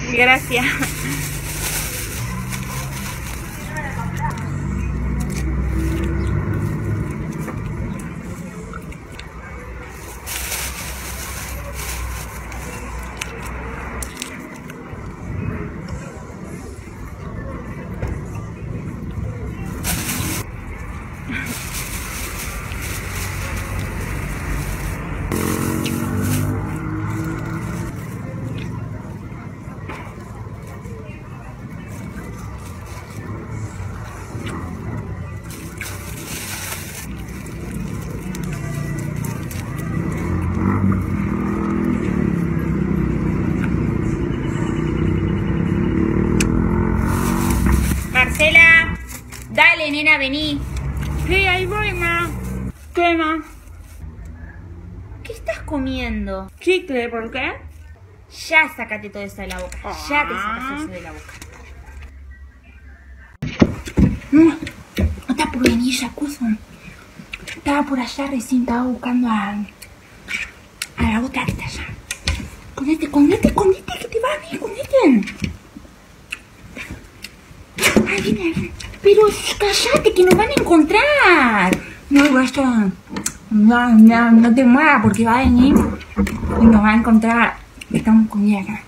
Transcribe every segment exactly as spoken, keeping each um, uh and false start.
Gracias. Marcela, dale, nena, vení. Sí, ahí voy, ma. ¿Qué, ma? ¿Qué estás comiendo? Chicle, ¿por qué? Ya sácate todo eso de la boca. Ah. Ya te sacas eso de la boca. No, no está por venir Yakuzo. Estaba por allá recién, estaba buscando a, a la otra que está allá. Escondete, escondete, escondete, que te va a ver, escondete. Ay, viene. Pero cállate, que nos van a encontrar. No, basta. No, no, no te muevas porque va a venir y nos va a encontrar. Estamos con ella.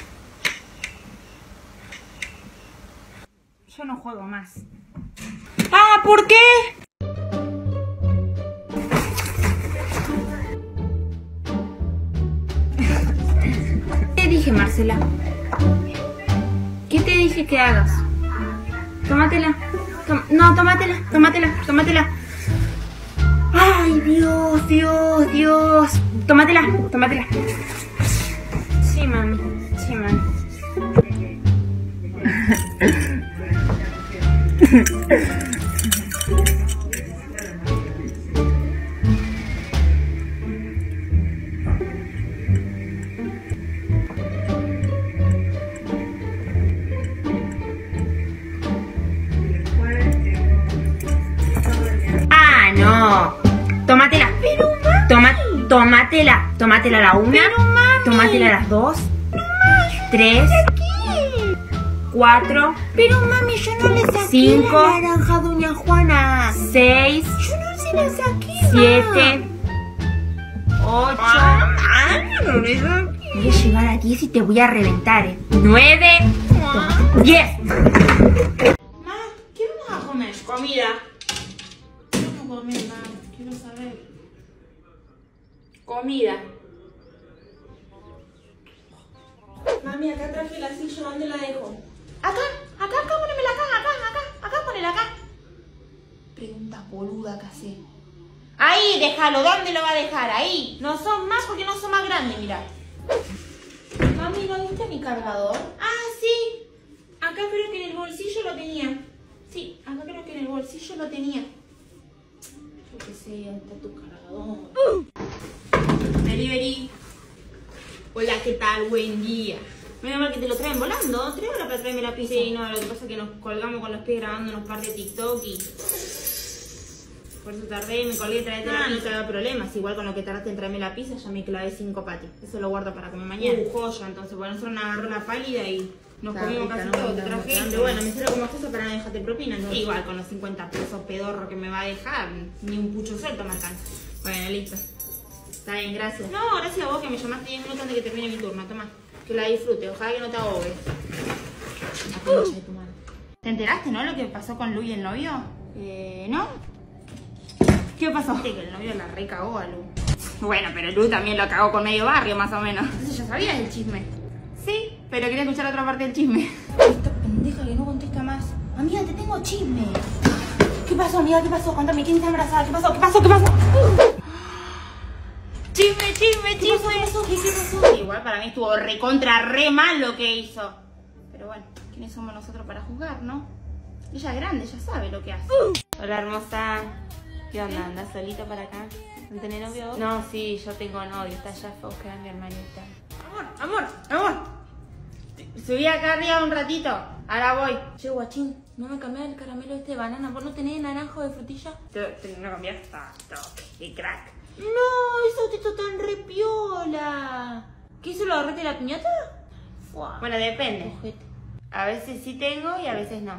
Yo no juego más. Ah, ¿por qué? ¿Qué te dije, Marcela? ¿Qué te dije que hagas? Tómatela. Tom no, tómatela, tómatela, tómatela. Ay, Dios, Dios, Dios. Tómatela, tómatela. Sí, mami. Sí, mami. Ah, no. Tómatela. Pero, mami. Toma, tómatela. Tómatela la una. Pero, mami. Tómatela las dos. No, mami. Tres. Cuatro. Pero, mami, yo no le saqué cinco, la naranja a doña Juana. Seis. Yo no se la saqué. Siete. Ocho. Ah, no le saqué. Voy a llegar a diez y te voy a reventar, ¿eh? Nueve. Diez. Ma, ¿qué vamos a comer? Comida. ¿Qué vamos a comer, ma? Quiero saber. Comida. Mami, acá traje la silla, ¿dónde la dejo? Acá, acá, acá, ponémela acá, acá, acá, acá, ponela acá. Pregunta boluda que hace. Ahí, déjalo, ¿dónde lo va a dejar? Ahí. No son más porque no son más grandes, mira. Mami, ¿no viste mi cargador? Ah, sí. Acá creo que en el bolsillo lo tenía. Sí, acá creo que en el bolsillo lo tenía. Yo qué sé, ¿dónde está tu cargador? Uh. Delivery. Hola, ¿qué tal? Buen día. Menos mal que te lo traen volando. ¿Tres horas para traerme la pizza? Sí, no, lo que pasa es que nos colgamos con los pies grabando unos par de TikTok y... por eso tardé, me colgué, traerte ah, la pizza, no te da problemas. Igual con lo que tardaste en traerme la pizza, ya me clavé cinco patis. Eso lo guardo para comer mañana. Uh, joya, entonces, bueno, nosotros nos agarró la pálida y nos está comimos rica, casi no, todo. Te traje, pero bueno, me sirve como cosa para no dejarte propina. Entonces, igual con los cincuenta pesos pedorro que me va a dejar, ni un pucho suelto me alcanza. Bueno, listo. Está bien, gracias. No, gracias a vos que me llamaste diez minutos antes de que termine mi turno. Toma, que la disfrute. Ojalá que no te ahogues. Uh. De tu mano. ¿Te enteraste, no? Lo que pasó con Lu y el novio. Eh, ¿no? ¿Qué pasó? Sí, que el novio la recagó a Lu. Bueno, pero Lu también lo cagó con medio barrio, más o menos. Entonces ya sabías el chisme. Sí, pero quería escuchar otra parte del chisme. Esta pendeja que no contesta más. Amiga, te tengo chisme. ¿Qué pasó, amiga? ¿Qué pasó? Cuéntame, ¿quién está embarazada? ¿Qué pasó? ¿Qué pasó? ¿Qué pasó? Uh. Chisme, chisme, chisme. ¿Qué pasó? ¿Qué, qué pasó? Igual para mí estuvo recontra re mal lo que hizo. Pero bueno, ¿quiénes somos nosotros para juzgar, no? Ella es grande, ella sabe lo que hace. Uh. Hola, hermosa. ¿Qué onda? ¿Andás solita para acá? ¿No tenés novio vos? No, sí, yo tengo novio. Está allá a buscar a mi hermanita. Amor, amor, amor. Subí acá arriba un ratito. Ahora voy. Che, guachín, ¿no me cambiás el caramelo este de banana? ¿Vos no tenés naranjo de frutilla? ¿Te, te, ¿No cambiás? Ah, qué crack. No, eso te está tan repiola. ¿Qué hizo? ¿Lo agarraste de la piñata? Wow. Bueno, depende. Ojete. A veces sí tengo y a veces no.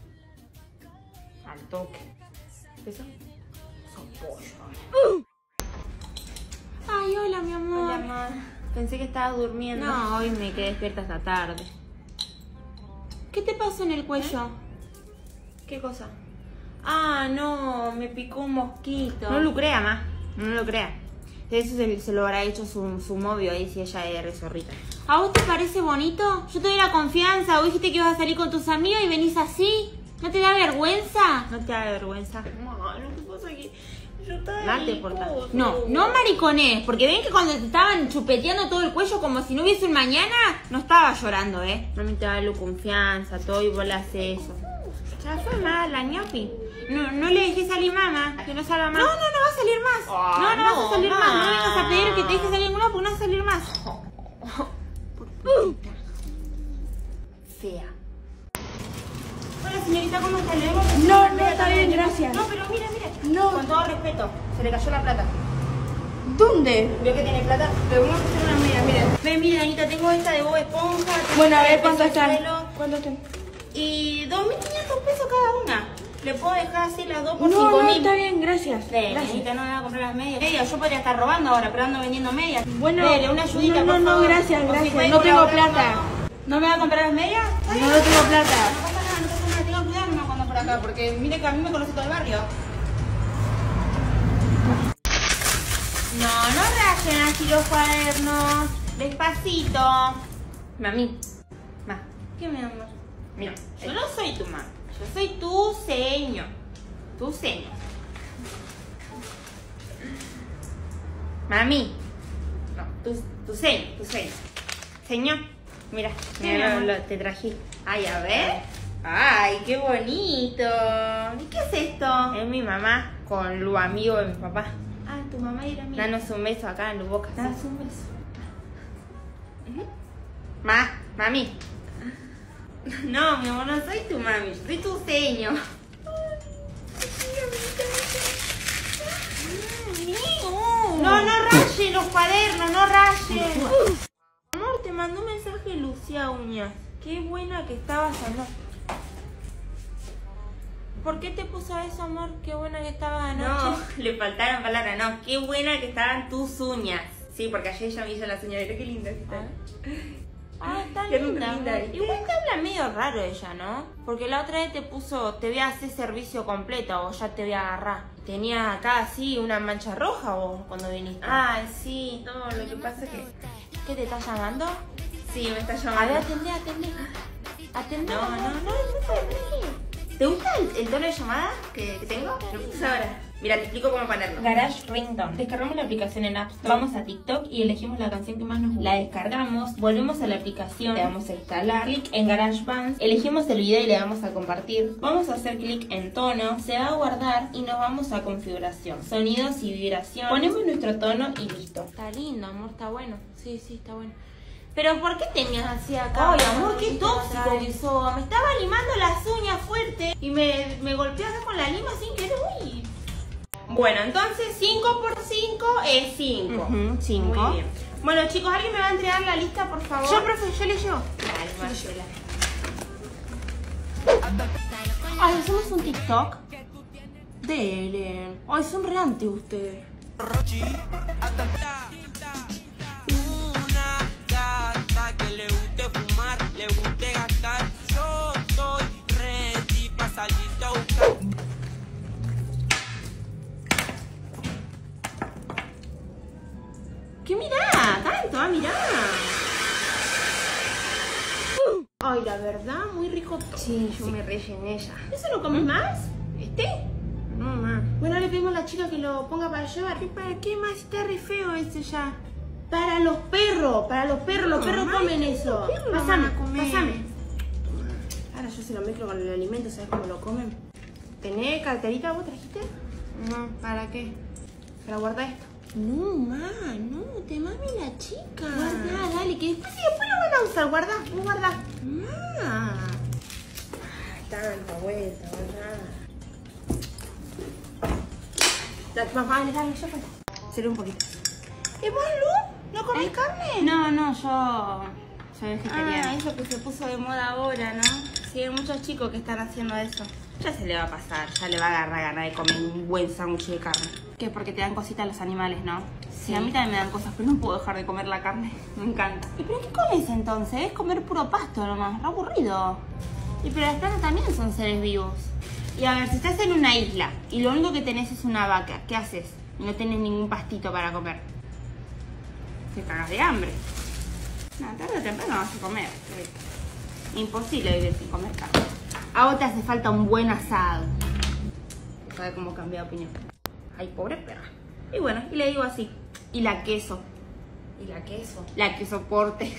Al toque. ¿Eso? Son pollo. Uh. Ay, hola, mi amor. Hola, mamá. Pensé que estabas durmiendo. No, hoy me quedé despierta hasta tarde. ¿Qué te pasó en el cuello? ¿Qué cosa? Ah, no, me picó un mosquito. No lo crea, ma. No lo crea. Eso se, se lo habrá hecho su, su novio ahí si ella es re zorrita. ¿A vos te parece bonito? Yo te doy la confianza. Vos dijiste que ibas a salir con tus amigos y venís así. ¿No te da vergüenza? ¿No te da vergüenza? No, no te pasa que yo estaba Mal te ahí, portás. coso. No, no mariconés. Porque ven que cuando te estaban chupeteando todo el cuello como si no hubiese un mañana, no estaba llorando, ¿eh? Mami te da la confianza, todo y vos le haces eso. Ya fue mala, ñopi. No, no le dejé salir mamá, que no salga más. No, no, no va a salir más. Oh, no, no, no, vas a salir ma. más. No vengas a pedir que te deje salir más porque no vas a salir más. Por putita. Fea. Hola señorita, ¿cómo está? ¿Le debo que- No, no, está bien, gracias. No, pero mira, mira. No. Con todo respeto, se le cayó la plata. ¿Dónde? ¿Vio que tiene plata? Le vamos a hacer una media, miren. Ven, mira, Anita, tengo esta de Bob Esponja. tengo Bueno, a esta de ver cuánto Peso están. Suelo, ¿Cuánto están? Y dos mil quinientos pesos cada una. Le puedo dejar así las dos por No, cinco no, mil. está bien, gracias. Dele, Gracias. Anita, no me va a comprar las medias. Medias, yo podría estar robando ahora, pero ando vendiendo medias. Bueno, Dele, una ayudita, no, por no, no, favor. gracias, O si gracias. puede No tengo colaborar plata. con algo. ¿No me va a comprar las medias? Está bien. No, no tengo plata. No pasa nada, no pasa nada, tengo que cuidarme cuando por acá, porque mire que a mí me conoce todo el barrio. No, no rayen así los cuadernos. Despacito. Mami. Ma. ¿Qué mi amor? Mira, yo no soy tu mamá. Yo soy tu señor. Tu señor. Mami. No, tu, tu señor, tu señor. Señor. Mira, Sí, mira, mamá. lo, lo- te traje. Ay, a ver. Ay, qué bonito. ¿Y qué es esto? Es mi mamá con los amigos de mi papá. Ah, tu mamá y la mía. Danos un beso acá en tu boca. Danos un beso. Ma, mami. No, mi amor, no soy tu mami, yo soy tu señor. No, no raye los cuadernos, no raye. Amor, te mandó un mensaje Lucía Uñas. Qué buena que estabas, amor. ¿Por qué te puso eso, amor? Qué buena que estabas anoche. No, le faltaron palabras, no. Qué buena que estaban tus uñas. Sí, porque ayer ella me hizo las uñas. Mira qué linda que está. Ah, está Qué linda. linda. amor. Igual te habla medio raro ella, ¿no? Porque la otra vez te puso, te voy a hacer servicio completo o ya te voy a agarrar. Tenía acá así una mancha roja vos cuando viniste. Ay, sí, no, lo que pasa es que... ¿Qué te estás llamando? Sí, me está A llamando. ver, atendé, atendé. Atendé. No, no, no, no te ¿Te gusta el, el tono de llamada que, que tengo? Lo puse ahora. Mira, te explico cómo ponerlo. Garage Ringtone. Descargamos la aplicación en App Store. Vamos a TikTok y elegimos la canción que más nos gusta. La descargamos, volvemos a la aplicación, le damos a instalar, clic en GarageBand, elegimos el video y le damos a compartir. Vamos a hacer clic en tono, se va a guardar y nos vamos a configuración, sonidos y vibración. Ponemos nuestro tono y listo. Está lindo, amor, está bueno. Sí, sí, está bueno. Pero ¿por qué tenías así acá? Ay, amor, qué tóxico que sos. Me estaba limando las uñas fuerte y me, me golpeé acá con la lima sin querer. Uy. Bueno, entonces cinco por cinco es cinco. cinco. Muy bien. Bueno, chicos, ¿alguien me va a entregar la lista, por favor? Yo, profe, yo le llevo. Dale, Marcela. Ay, ¿hacemos un TikTok? Dele. Ay, son re anti ustedes. Una gata que le guste fumar, le guste gastar. Yo estoy ready pa' salirte a buscar. ¿Qué mirá? Tanto, ah, mirá. Ay, la verdad, muy rico todo. Sí, yo me rellené ya. ¿Eso lo comes más? ¿Este? No, ma. Bueno, le pedimos a la chica que lo ponga para llevar. ¿Qué, para qué más? Está re feo ese ya. Para los perros, para los perros, los No, perros mamá, comen los eso. perros no Pásame, van a comer. pásame. Ahora yo se lo mezclo con el alimento, ¿sabes cómo lo comen? ¿Tenés carterita vos trajiste? No, ¿para qué? Para guardar esto. No, ma, no, te mami la chica. Guardá, dale, que después, sí, después lo van a usar. Guardá, vos guardá. Ma. Tanta vuelta, ¿verdad? Dale, dale, yo fue. Seré un poquito. ¿Y vos, Lu? ¿No comés carne? No, no, yo Soy vegetariana. Ah, eso que se puso de moda ahora, ¿no? Sí, hay muchos chicos que están haciendo eso. Ya se le va a pasar, ya le va a agarrar ganas de comer un buen sándwich de carne. Que porque te dan cositas los animales, ¿no? Sí, a mí también me dan cosas, pero no puedo dejar de comer la carne. Me encanta. ¿Y pero qué comes entonces? Es comer puro pasto nomás, re aburrido. Y pero las plantas también son seres vivos. Y a ver, si estás en una isla y lo único que tenés es una vaca, ¿qué haces? Y no tenés ningún pastito para comer. Te cagas de hambre. No, tarde o temprano vas a comer. Imposible vivir sin comer carne. A vos te hace falta un buen asado. ¿Sabes cómo cambié de opinión? Ay, pobre perra. Y bueno, y le digo así. Y la queso. ¿Y la queso? La que soporte.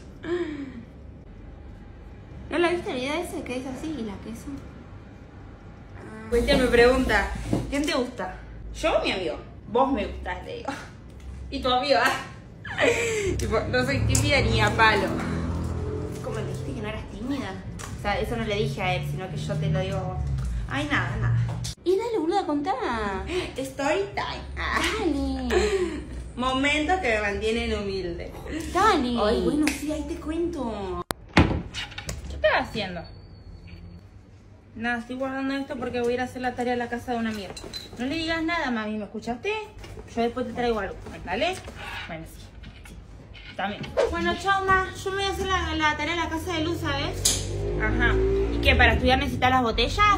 ¿No la viste el video ese que dice así? ¿Y la queso? Pues ella me pregunta, ¿quién te gusta? Yo, mi amigo. Vos me gustás, le digo. ¿Y tu amigo? Ah. Tipo, no soy tímida ni a palo. ¿Cómo le dijiste que no eras tímida? O sea, eso no le dije a él, sino que yo te lo digo a vos. Ay, nada, nada. Y dale, boluda, contá. Story time. Ah. Dale. Momentos que me mantienen humilde. Dale. Ay, bueno, sí, ahí te cuento. ¿Qué estás haciendo? Nada, estoy guardando esto porque voy a ir a hacer la tarea a la casa de una amiga. No le digas nada, mami, ¿me escuchaste? Yo después te traigo algo, ¿vale? Bueno, sí. sí. También. Bueno, chao, ma. Yo me voy a hacer la, la tarea en la casa de Luz, ¿sabes? Ajá. ¿Y qué, para estudiar necesitas las botellas?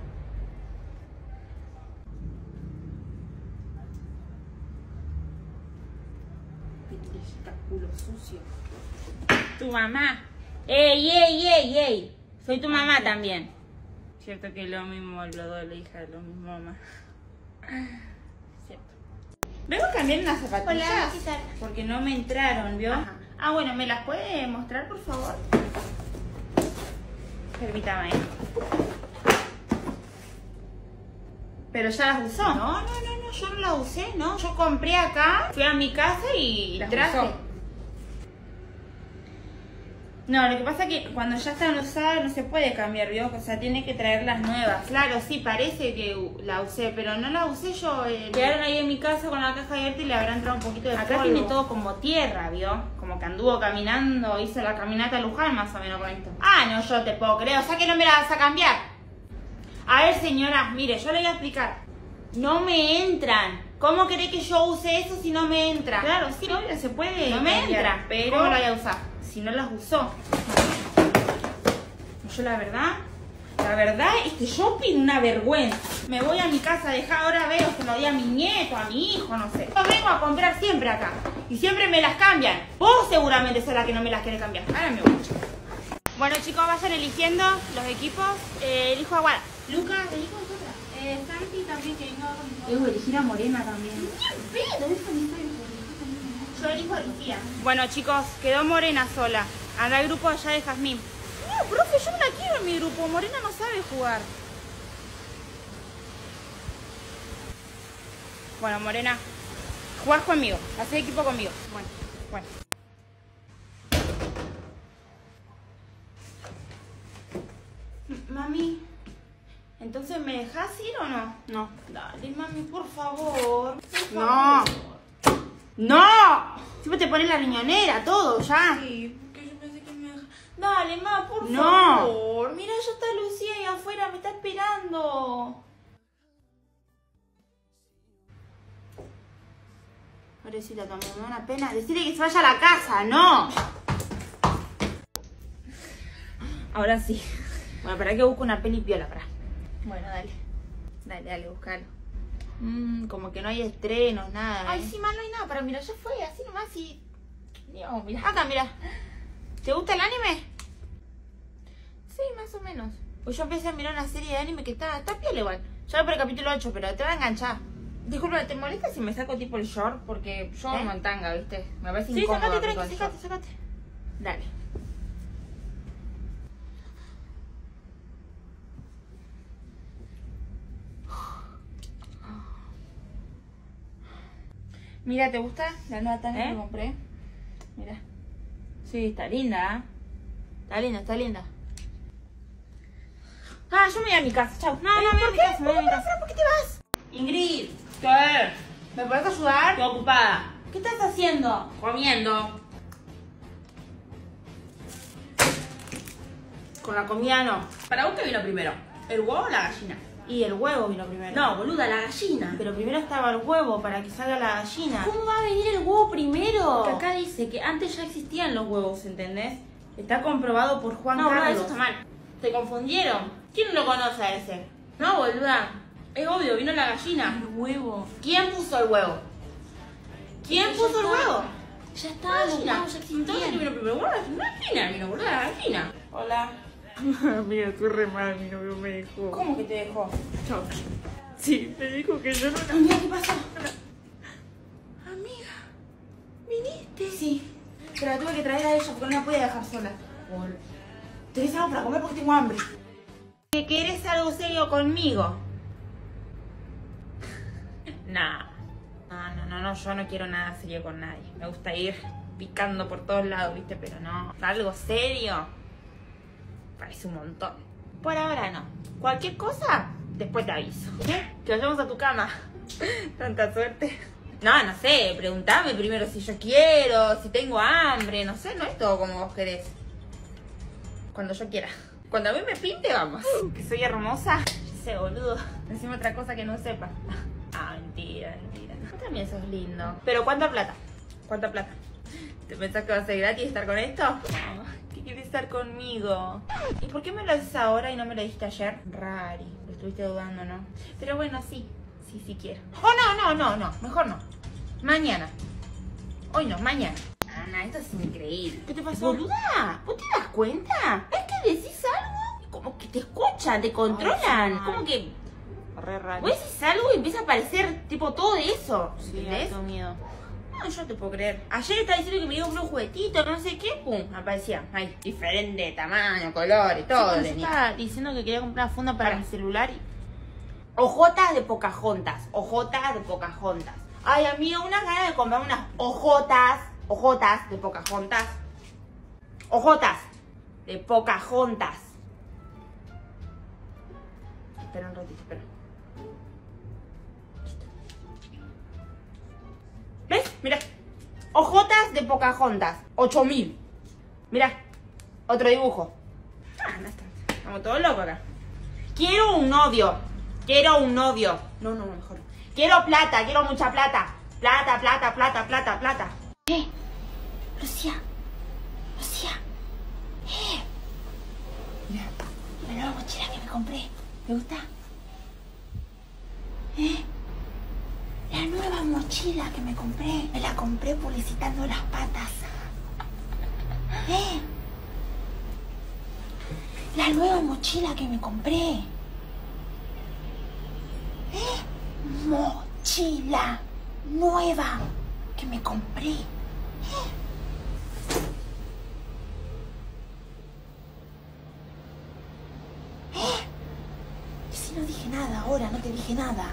Culo sucio. Tu mamá. ¡Ey, ey, ey, ey! Soy tu mamá también. Cierto que lo mismo, los dos, la hija de lo mismo mamá. Cierto. Vengo a cambiar unas zapatillas. Hola, ¿qué tal? Porque no me entraron, ¿vio? Ajá. Ah, bueno, ¿me las puede mostrar, por favor? Permítame. Pero ya las usó. No, no, no, no, yo no la usé, ¿no? Yo compré acá, fui a mi casa y las traje. usó. No, lo que pasa es que cuando ya están usadas no se puede cambiar, ¿vio? O sea, tiene que traer las nuevas. Claro, sí, parece que la usé, pero no la usé yo. Eh, Quedaron ahí en mi casa con la caja abierta y le habrá entrado un poquito de Acá polvo. tiene todo como tierra, ¿vio? Como que anduvo caminando, hizo la caminata a Luján más o menos con esto. Ah, no, yo te puedo creer, o sea que no me la vas a cambiar. A ver, señora, mire, yo le voy a explicar. No me entran. ¿Cómo querés que yo use eso si no me entra? Claro, sí, obvio, se puede. No me cambiar, entra, pero ¿cómo la voy a usar? si no las usó. Yo la verdad, la verdad, este shopping una vergüenza. Me voy a mi casa a dejar, ahora veo que lo di a mi nieto, a mi hijo, no sé. Yo vengo a comprar siempre acá y siempre me las cambian. Vos seguramente sos la que no me las quiere cambiar. Ahora me voy. Bueno, chicos, vayan eligiendo los equipos. Eh, elijo a Guada. Lucas, elige otra. Eh, Santi también, que venga con Debo elegir a Morena también. Yo elijo a Lucía. Bueno, chicos, quedó Morena sola. Anda al grupo allá de Jazmín. No, profe, yo no la quiero en mi grupo. Morena no sabe jugar. Bueno, Morena, jugás conmigo. Hacés equipo conmigo. Bueno, bueno. Mami, ¿entonces me dejas ir o no? No. Dale, mami, por favor. Por No. favor. ¡No! Siempre te pones la riñonera, todo, ya. Sí, porque yo pensé que me deja. Dale, ma, por No. favor. Mira, ya está Lucía ahí afuera, me está esperando. Pobrecita, tu mamá, me da una pena. Decirle que se vaya a la casa, no. Ahora sí. Bueno, para que busco una peli piola, para. Bueno, dale. Dale, dale, buscalo. Mmm, como que no hay estrenos, nada. Ay, ¿eh? sí, ma, no hay nada para mirar. Ya fue, así nomás y... Dios, mira. Acá, mira. ¿Te gusta el anime? Sí, más o menos. Pues yo empecé a mirar una serie de anime que está, está piola igual. Ya voy por el capítulo ocho, pero te va a enganchar. Disculpa, ¿te molesta si me saco tipo el short? Porque yo ¿Eh? no en tanga, ¿viste? Me parece Sí, incómodo. sacate, con tranqui, el sacate, short. sacate. Dale. Mira, ¿te gusta la nueva tanga ¿Eh? que compré? Mira. Sí, está linda, ¿eh? Está linda, está linda. Ah, yo me voy a mi casa, chau. No, no, me voy a ¿por mi qué? casa, me voy a mi ¿Por qué? casa. ¿Por qué te vas? Ingrid. ¿Qué? ¿Me puedes ayudar? Estoy ocupada. ¿Qué estás haciendo? Comiendo. Con la comida no. ¿Para vos qué vino primero? ¿El huevo o la gallina? Y el huevo vino primero. No, boluda, la gallina. Pero primero estaba el huevo para que salga la gallina. ¿Cómo va a venir el huevo primero? Porque acá dice que antes ya existían los huevos, ¿entendés? Está comprobado por Juan No, Carlos. boluda, eso está mal. ¿Te confundieron? ¿Quién lo conoce a ese? No, boluda. Es obvio, vino la gallina. El huevo. ¿Quién puso el huevo? ¿Quién Ya puso el está. huevo? Ya La está, los gallina. huevos ya Entonces, ¿qué existían. vino primero? Boluda, la gallina vino, boluda, la gallina. Hola. Amiga, estoy re mal, mi novio me dejó. ¿Cómo que te dejó? Chao. Sí, me dijo que yo no... Amiga, ¿qué pasó? Amiga, ¿viniste? Sí, pero la tuve que traer a ella porque no la podía dejar sola. ¿Tenés algo para comer? Porque tengo hambre. ¿Que querés algo serio conmigo? Nah. No, no, no, no, yo no quiero nada serio con nadie. Me gusta ir picando por todos lados, ¿viste? Pero no, algo serio parece un montón. Por ahora no. Cualquier cosa, después te aviso. ¿Qué? Que vayamos a tu cama. Tanta suerte. No, no sé, preguntame primero si yo quiero, si tengo hambre, no sé, no es todo como vos querés. Cuando yo quiera. Cuando a mí me pinte, vamos. Que soy hermosa. Yo sé, boludo. Decime otra cosa que no sepa. Ah, mentira, mentira. Vos también sos lindo. Pero ¿cuánta plata? ¿Cuánta plata? ¿Te pensás que va a ser gratis estar con esto? No, que quieres estar conmigo. ¿Y por qué me lo dices ahora y no me lo dijiste ayer? Rari, lo estuviste dudando, ¿no? Pero bueno, sí. Sí, sí quiero. Oh, no, no, no, no. Mejor no. Mañana. Hoy no, mañana. Ana, esto es increíble. ¿Qué te pasó? Boluda, ¿vos te das cuenta? Es que decís algo y como que te escuchan, te controlan. Ay, como que Re raro. vos decís algo y empieza a aparecer tipo todo eso. Sí, ¿Entendés? tengo miedo. No, yo no te puedo creer. Ayer estaba diciendo que me dio un juguetito, no sé qué, pum, aparecía. Ay, diferente tamaño, color y todo. Sí, de yo ni- estaba diciendo que quería comprar una funda para Para. mi celular y... Ojotas de Pocahontas, ojotas de Pocahontas. Ay, amigo, unas ganas de comprar unas ojotas, ojotas de Pocahontas. Ojotas de Pocahontas. Espera un ratito, espera. ¿Ves? Mira. Ojotas de Pocahontas. ocho mil. Mira. Otro dibujo. Ah, no está. Estamos todos locos acá. Quiero un novio. Quiero un novio. No, no, no, mejor. Quiero plata, quiero mucha plata. Plata, plata, plata, plata, plata. Eh, Lucía, Lucía. Eh. Mira, la nueva mochila que me compré. ¿Te gusta? ¿Eh? La nueva mochila que me compré. Me la compré publicitando las patas. ¿Eh? La nueva mochila que me compré. ¿Eh? Mochila nueva que me compré. ¿Eh? ¿Y si no dije nada ahora? No te dije nada.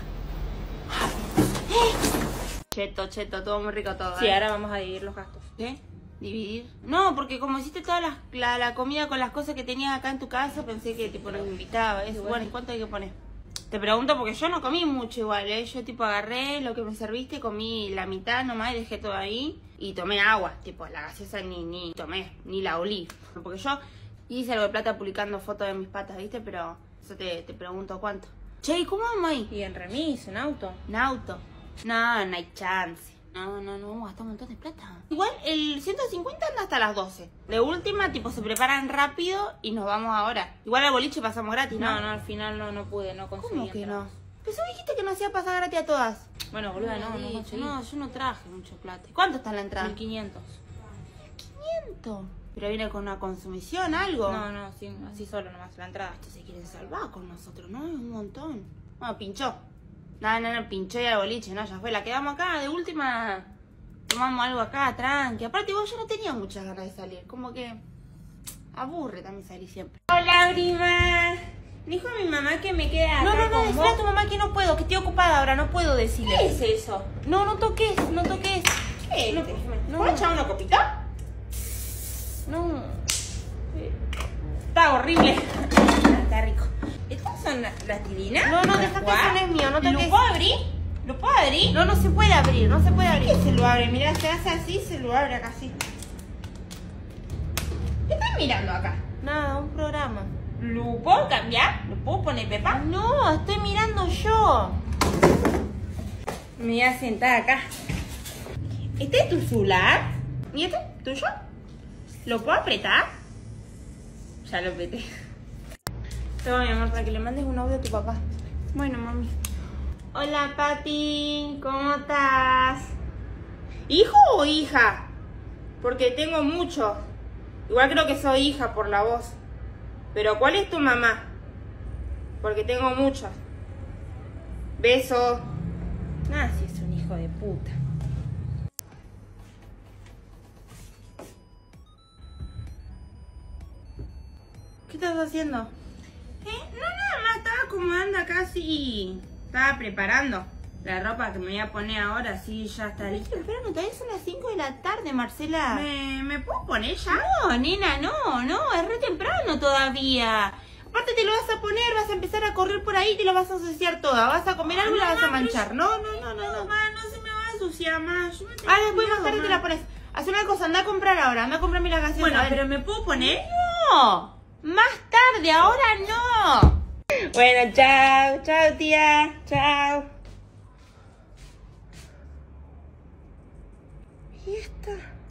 Cheto, cheto, todo muy rico todo. Sí, ¿eh? ahora vamos a dividir los gastos. ¿Qué? ¿Dividir? No, porque como hiciste toda la, la, la comida con las cosas que tenías acá en tu casa, pensé que tipo nos invitaba. Eso. Bueno, ¿y cuánto hay que poner? Te pregunto porque yo no comí mucho igual, ¿eh? Yo tipo agarré lo que me serviste, comí la mitad nomás y dejé todo ahí. Y tomé agua, tipo la gaseosa ni, ni tomé, ni la olí. Porque yo hice algo de plata publicando fotos de mis patas, ¿viste? Pero eso te, te pregunto cuánto. Che, ¿y cómo vamos ahí? Y en remis, en auto. ¿En auto? No, no hay chance. No, no, no, vamos a gastar un montón de plata. Igual el ciento cincuenta anda hasta las doce. De última, tipo, se preparan rápido y nos vamos ahora. Igual al boliche pasamos gratis, ¿no? No, no, al final no, no pude, no conseguí. ¿Cómo que entrar. no? Pero vos dijiste que no hacía pasar gratis a todas. Bueno, boluda, no, no Dicho, conseguí. no, yo no traje mucho plata. ¿Cuánto está la entrada? mil quinientos. quinientos. Pero viene con una consumición, algo. No, no, sí, así solo nomás, la entrada. Estos se quieren salvar con nosotros, ¿no? Es un montón. Bueno, pinchó. No, no, no, pinchó y al boliche, no, ya fue. La quedamos acá, de última. Tomamos algo acá, tranqui. Aparte, igual yo no tenía muchas ganas de salir. Como que aburre también salir siempre. Hola, prima. Dijo mi mamá que me queda acá No, no, no, con decirle vos. a tu mamá que no puedo, que estoy ocupada ahora, no puedo decirle. ¿Qué es eso? No, no toques, no toques. ¿Qué es? No, No. ¿Puedo echar una copita? No. Está horrible. Está rico. ¿Estas son las, las tirinas? No, no, ¿Para deja que jugar? eso no es mío, no toques. ¿Lo puedo abrir? ¿Lo puedo abrir? No, no se puede abrir, no se puede abrir. ¿Qué se lo abre? Mirá, se hace así, se lo abre acá así. ¿Qué estás mirando acá? Nada, un programa. cambiar? ¿Lo puedo poner, Pepa? No, estoy mirando yo. Me voy a sentar acá. ¿Este es tu celular? ¿Y este? ¿Tuyo? ¿Lo puedo apretar? Ya lo apreté. Toma, mi amor, para que le mandes un audio a tu papá. Bueno, mami. Hola, Pati. ¿Cómo estás? ¿Hijo o hija? Porque tengo muchos. Igual creo que soy hija por la voz. Pero ¿cuál es tu mamá? Porque tengo muchos. Beso. Ah, sí, es un hijo de puta. ¿Qué estás haciendo? ¿Eh? No, nada más, estaba acomodando acá, sí. Estaba preparando la ropa que me voy a poner ahora, sí, ya está lista. Pero no, todavía son las cinco de la tarde, Marcela. ¿Me, ¿Me puedo poner ya? No, nena, no, no, es re temprano todavía. Aparte te lo vas a poner, vas a empezar a correr por ahí y te lo vas a ensuciar toda. Vas a comer algo y la vas a manchar. No, no, no, no, no. Ma, no se me va a ensuciar más. Ah, después más tarde te la pones. Haz una cosa, anda a comprar ahora, anda a comprarme la gaseosa. Bueno, pero ¿me puedo poner? No, más tarde, ahora no. Bueno, chao, chao tía, chao. ¿Y esta?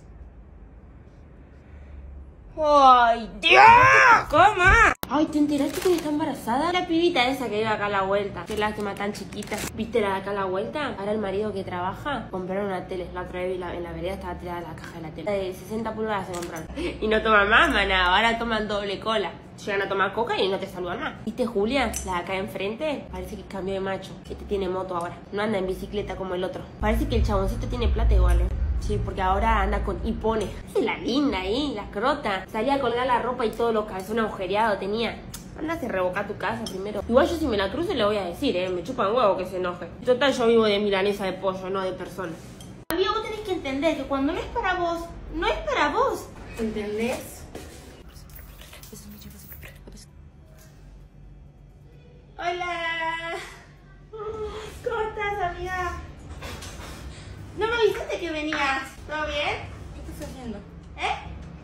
¡Ay, Dios! ¿Cómo? Ay, ¿te enteraste que está embarazada? La pibita esa que vive acá a la vuelta. Qué lástima, tan chiquita. ¿Viste la de acá a la vuelta? Ahora el marido que trabaja compraron una tele. La otra vez en la vereda estaba tirada la caja de la tele. De sesenta pulgadas se compraron. Y no toman más, maná. Ahora toman doble cola. Llegan a tomar coca y no te saludan más. ¿Viste, Julia? La de acá enfrente parece que cambió de macho. Este tiene moto ahora. No anda en bicicleta como el otro. Parece que el chaboncito tiene plata igual, ¿eh? Sí, porque ahora anda con hipone. Es la linda ahí, la crota. Salía a colgar la ropa y todos los calzones agujereados tenía. Anda a revocar tu casa primero. Igual yo si me la cruce le voy a decir, ¿eh? Me chupan huevo que se enoje. Total, yo vivo de milanesa de pollo, no de persona. Amigo, vos tenés que entender que cuando no es para vos, no es para vos. ¿Entendés? Hola. ¿Cómo estás, amiga? ¿No me avisaste que venías? ¿Todo bien? ¿Qué estás haciendo? ¿Eh?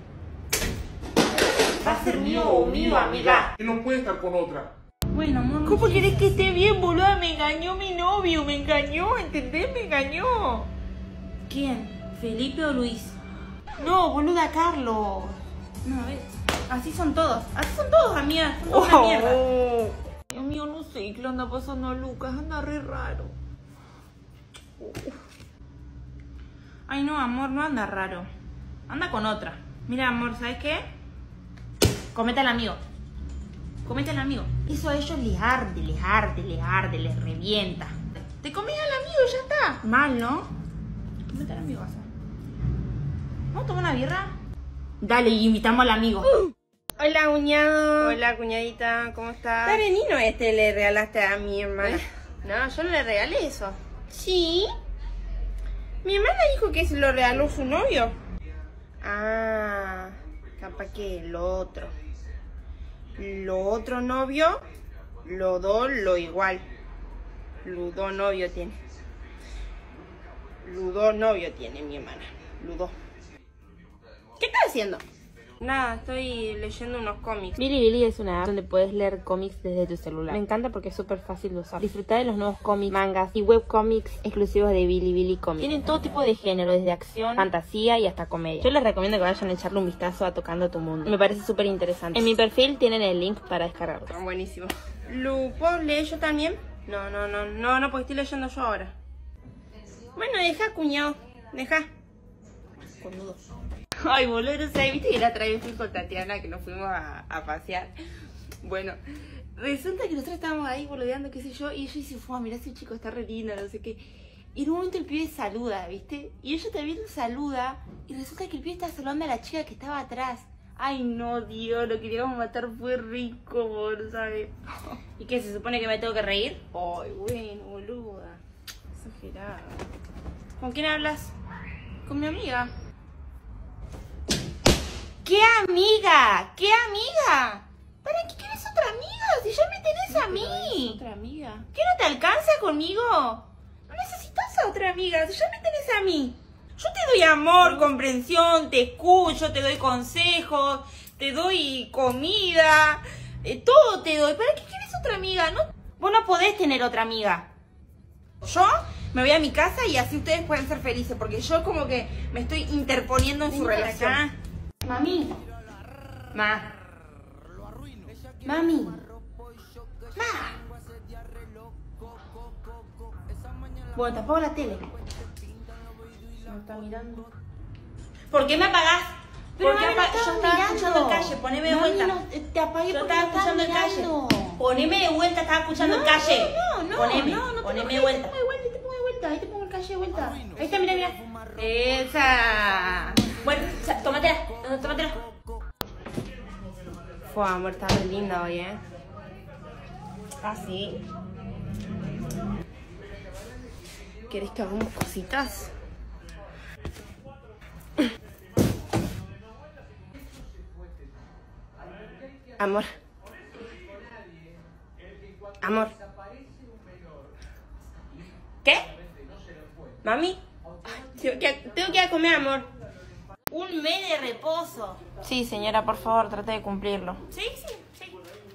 ¿Va a ser mío o mío, amiga? Que no puede estar con otra. Bueno, amor. ¿Cómo querés que esté bien, boluda? Me engañó mi novio, me engañó, ¿entendés? Me engañó. ¿Quién? ¿Felipe o Luis? No, boluda, Carlos. No, ¿ves? Así son todos. Así son todos, amiga. Son todos una mierda. Dios mío, no sé qué le anda pasando a Lucas. Anda re raro. Ay, no, amor, no anda raro. Anda con otra. Mira, amor, ¿sabes qué? Comete al amigo. Comete al amigo. Eso a ellos les arde, les arde, les arde, les revienta. Te comés al amigo y ya está. Mal, ¿no? Comete al amigo, vas a ver. ¿Vamos a tomar una birra? Dale, y invitamos al amigo. Uh. Hola, cuñado. Hola, cuñadita, ¿cómo estás? ¿Qué arenino este le regalaste a mi hermana? ¿Eh? No, yo no le regalé eso. ¿Sí? Mi hermana dijo que se lo regaló su novio. Ah, capaz que lo otro. Lo otro novio, lo do lo igual. Ludo novio tiene. Ludo novio tiene mi hermana. Ludo. ¿Qué estás haciendo? Nada, estoy leyendo unos cómics. Bilibili es una app donde puedes leer cómics desde tu celular. Me encanta porque es súper fácil de usar. Disfruta de los nuevos cómics, mangas y webcomics exclusivos de Bilibili Comics. Tienen todo tipo de género, desde acción, fantasía y hasta comedia. Yo les recomiendo que vayan a echarle un vistazo a Tocando tu Mundo. Me parece súper interesante. En mi perfil tienen el link para descargarlo. Están buenísimos. ¿Lu puedo leer yo también? No, no, no, no, no, porque estoy leyendo yo ahora. Bueno, deja, cuñado. Deja. Conudo. Ay, boludo, no sé, viste que la otra vez fui con Tatiana que nos fuimos a, a pasear. Bueno, resulta que nosotros estábamos ahí boludeando, qué sé yo, y ella dice, fue, mirá ese chico, está re lindo, no sé qué. Y en un momento el pibe saluda, ¿viste? Y ella también saluda, y resulta que el pibe estaba saludando a la chica que estaba atrás. Ay, no, Dios, lo queríamos matar, fue rico, boludo, ¿sabes? ¿Y qué, se supone que me tengo que reír? Ay, bueno, boluda, exagerada. ¿Con quién hablas? Con mi amiga. ¿Qué amiga? ¿Qué amiga? ¿Para qué quieres otra amiga? Si ya me tenés a mí. ¿Otra amiga? ¿Qué no te alcanza conmigo? No necesitas a otra amiga, si ya me tenés a mí. Yo te doy amor, comprensión, te escucho, te doy consejos, te doy comida. Eh, todo te doy. ¿Para qué quieres otra amiga? ¿No? Vos no podés tener otra amiga. Yo me voy a mi casa y así ustedes pueden ser felices. Porque yo como que me estoy interponiendo en su relación. Acá. Mami. Ma. Mami. Ma. Bueno, te apago la tele. Me está mirando. ¿Por qué me apagás? Pero Porque mami, no apa yo estaba estaba mirando. escuchando en calle, poneme de Mami, vuelta. no, te apagué Yo porque estaba no estaba escuchando en calle. mirando. Poneme de vuelta, estaba escuchando No, en calle. no, no, poneme, no, no te poneme pongo- de vuelta. Te pongo de vuelta, te pongo de vuelta, ahí te pongo el calle de vuelta. Ahí está, mira, mira. Esa. Bueno, tómatela, tómatela. Fue, amor, está muy linda hoy, ¿eh? Ah, sí. ¿Querés que hagamos cositas? Amor. Amor. ¿Qué? ¿Mami? Tengo que, tengo que ir a comer, amor. Un mes de reposo. Sí, señora, por favor, trate de cumplirlo. Sí, sí, sí.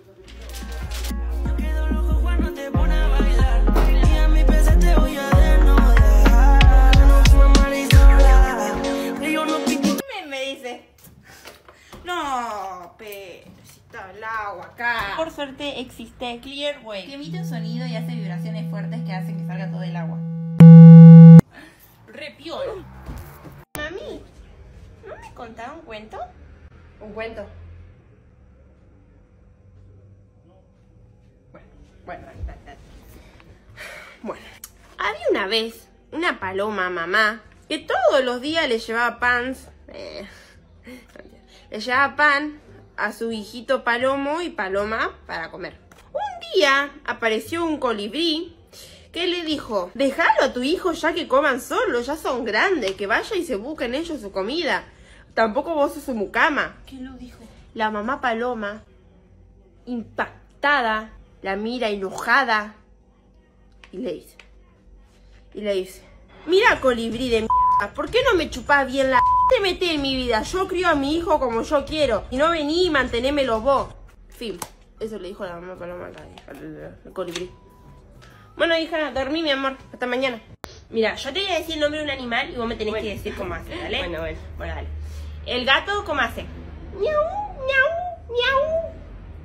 Me quedo loco cuando te pone a bailar. Y a mi pez te voy a desnudar. No fue marisola. Y yo no piqué. Me, me dice. No, pero si está el agua acá. Por suerte existe Clearway, que emite un sonido y hace vibraciones fuertes que hacen que salga todo el agua. Re piola. Mami, ¿no me contaba un cuento? ¿Un cuento? Bueno, bueno, dale, dale. Bueno, había una vez una paloma mamá que todos los días le llevaba pan, eh, le llevaba pan a su hijito palomo y paloma para comer. Un día apareció un colibrí que le dijo: déjalo a tu hijo ya que coman solo, ya son grandes, que vaya y se busquen ellos su comida. Tampoco vos sos su mucama. ¿Quién lo dijo? La mamá paloma, impactada, la mira enojada y le dice, y le dice, mira, colibrí de mierda, ¿por qué no me chupás bien la te metés en mi vida? Yo crío a mi hijo como yo quiero y no vení y mantenémelo vos. Fin. Eso le dijo la mamá paloma al, al, al colibrí. Bueno, hija, dormí, mi amor. Hasta mañana. Mira, yo te voy a decir el nombre de un animal y vos me tenés bueno. que decir cómo hace, ¿vale? Bueno, bueno. Bueno, dale. El gato, ¿cómo hace? Miau, miau, miau.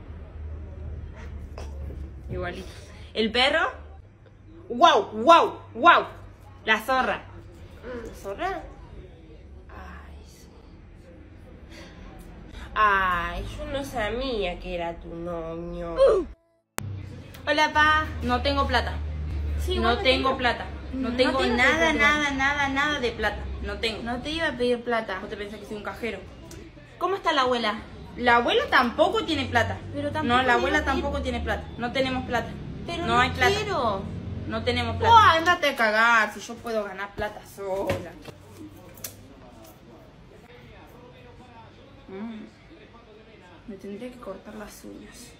Igualito. El perro. Wow, wow, wow. La zorra. ¿La zorra? Ay, sí. Ay, yo no sabía que era tu novio. Uh. Hola, pa. No tengo plata. Sí, no tengo plata. No, no tengo no nada, nada, nada, nada de plata. No tengo. No te iba a pedir plata. ¿Vos te pensás que soy un cajero? ¿Cómo está la abuela? La abuela tampoco tiene plata. Pero tampoco no, la abuela tampoco tiene plata. No tenemos plata. Pero no, no hay plata. Quiero. No tenemos plata. Oh, ándate a cagar si yo puedo ganar plata sola. Mm. Me tendría que cortar las uñas.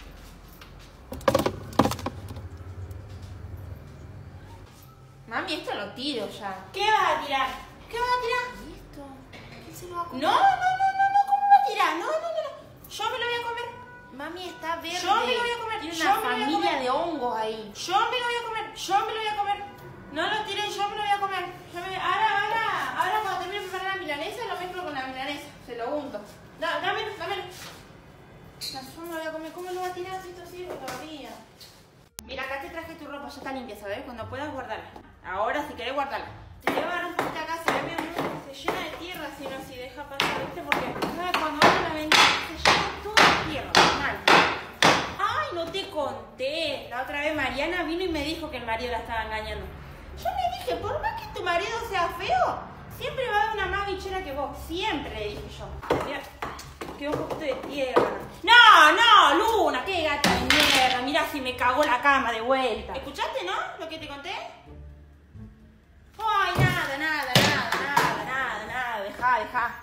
Mami, esto lo tiro ya. ¿Qué vas a tirar? ¿Qué vas a tirar? ¿Y esto? ¿Qué se lo va a comer? No, no, no, no, no, ¿cómo va a tirar? No, no, no, no. Yo me lo voy a comer. Mami, está verde. Yo me lo voy a comer. Tiene una familia de hongos ahí. Yo me lo voy a comer. Yo me lo voy a comer. No lo tiré, yo me lo voy a comer. Yo me... Ahora, ahora, ahora cuando termine de preparar la milanesa, lo mezclo con la milanesa. Se lo unto. Da, dámelo, dámelo. No, yo me lo voy a comer. ¿Cómo lo va a tirar si esto sirve todavía? Mira, acá te traje tu ropa, ya está limpia, ¿sabes? Cuando puedas guardarla. Ahora, si querés guardarla. Te llevo a agarrar un poquito acá, se ve medio mucho, se llena de tierra, si no, si deja pasar, ¿viste? Porque, ¿sabes? Cuando abro la ventana, se llena todo de tierra, mal. Ay, no te conté. La otra vez Mariana vino y me dijo que el marido la estaba engañando. Yo le dije, por más que tu marido sea feo, siempre va a haber una más bichera que vos. Siempre, le dije yo. Mira, quedó un poquito de tierra. No, no, Luna, qué gata de mierda. Mirá si me cagó la cama de vuelta. ¿Escuchaste, no? Lo que te conté. Ay, nada, nada, nada, nada, nada, nada. Dejá, dejá.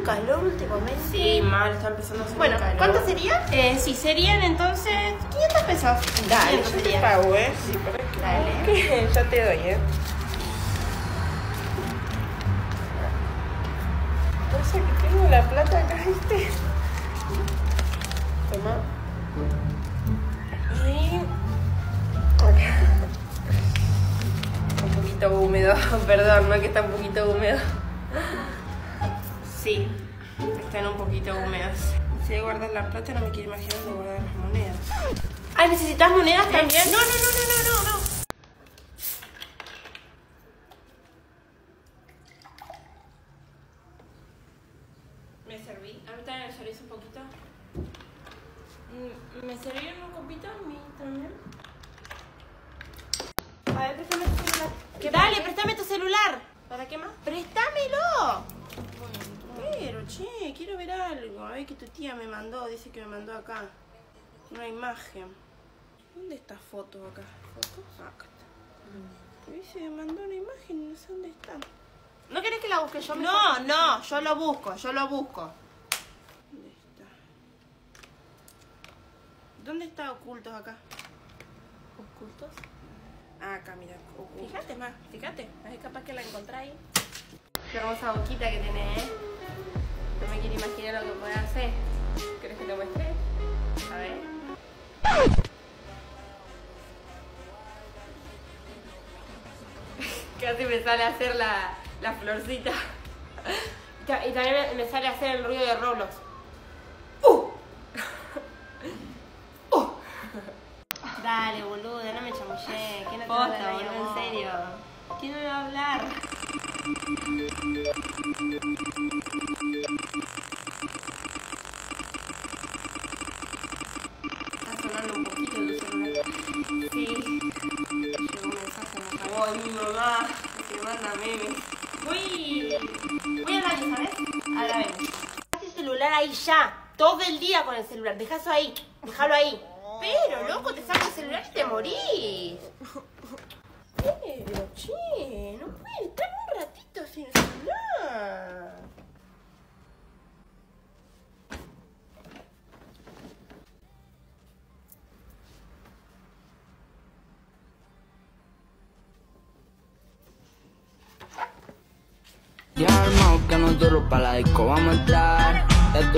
calor últimamente. Sí, mal, está empezando a hacer Bueno, calor. ¿cuánto sería? Eh, sí, serían entonces quinientos pesos. Dale, quinientos yo te serían. pago, ¿eh? Sí, pero es que... Dale. ¿Qué? Ya te doy, ¿eh? O sea que tengo la plata acá, ¿viste? Toma. Y... acá. Un poquito húmedo, perdón, ¿no? Que está un poquito húmedo. Sí, están un poquito húmedos. Si de guardar la plata, no me quiero imaginar de guardar las monedas. Ay, ¿necesitas monedas también? No, no, no, no, no, no, no. ¿Me serví? A mí también me servís un poquito. Mm, ¿Me servieron un copito a mí también? A ver, préstame tu celular. Dale, préstame tu celular. ¿Para qué más? ¡Préstamelo! Pero, che, quiero ver algo. A ver que tu tía me mandó, dice que me mandó acá una imagen. ¿Dónde está foto acá? ¿Fotos? Acá está. Dice, me mandó una imagen, no sé dónde está. ¿No querés que la busque yo? No, No, yo lo busco, yo lo busco. ¿Dónde está? ¿Dónde está ocultos acá? ¿Ocultos? Ah, acá, mira, ocultos. Fíjate más, fíjate. Es capaz que la encontráis. Qué hermosa boquita que tiene, ¿eh? No me quiero imaginar lo que puede hacer. ¿Querés que te muestre? A ver. Casi me sale a hacer la, la florcita. Y también me, me sale a hacer el ruido de Roblox. ¡Uh! ¡Uh! Dale, boluda, no me chamullé. ¿Quién no te Posta, va a dar boludo, ahí, en amor? serio. ¿Quién me va a hablar? Está sonando un poquito tu celular. Sí. Llegó un mensaje, me acabó de mi mamá que manda memes. Voy, voy al baño, ¿sabes? Ahora ven. Deja el celular ahí ya. Todo el día con el celular. Deja eso ahí. Déjalo ahí. Pero, loco, te sacas el celular y te morís. Pero, che, no puede estar un ratito sin celular. Ya armado que nosotros para la disco vamos a entrar.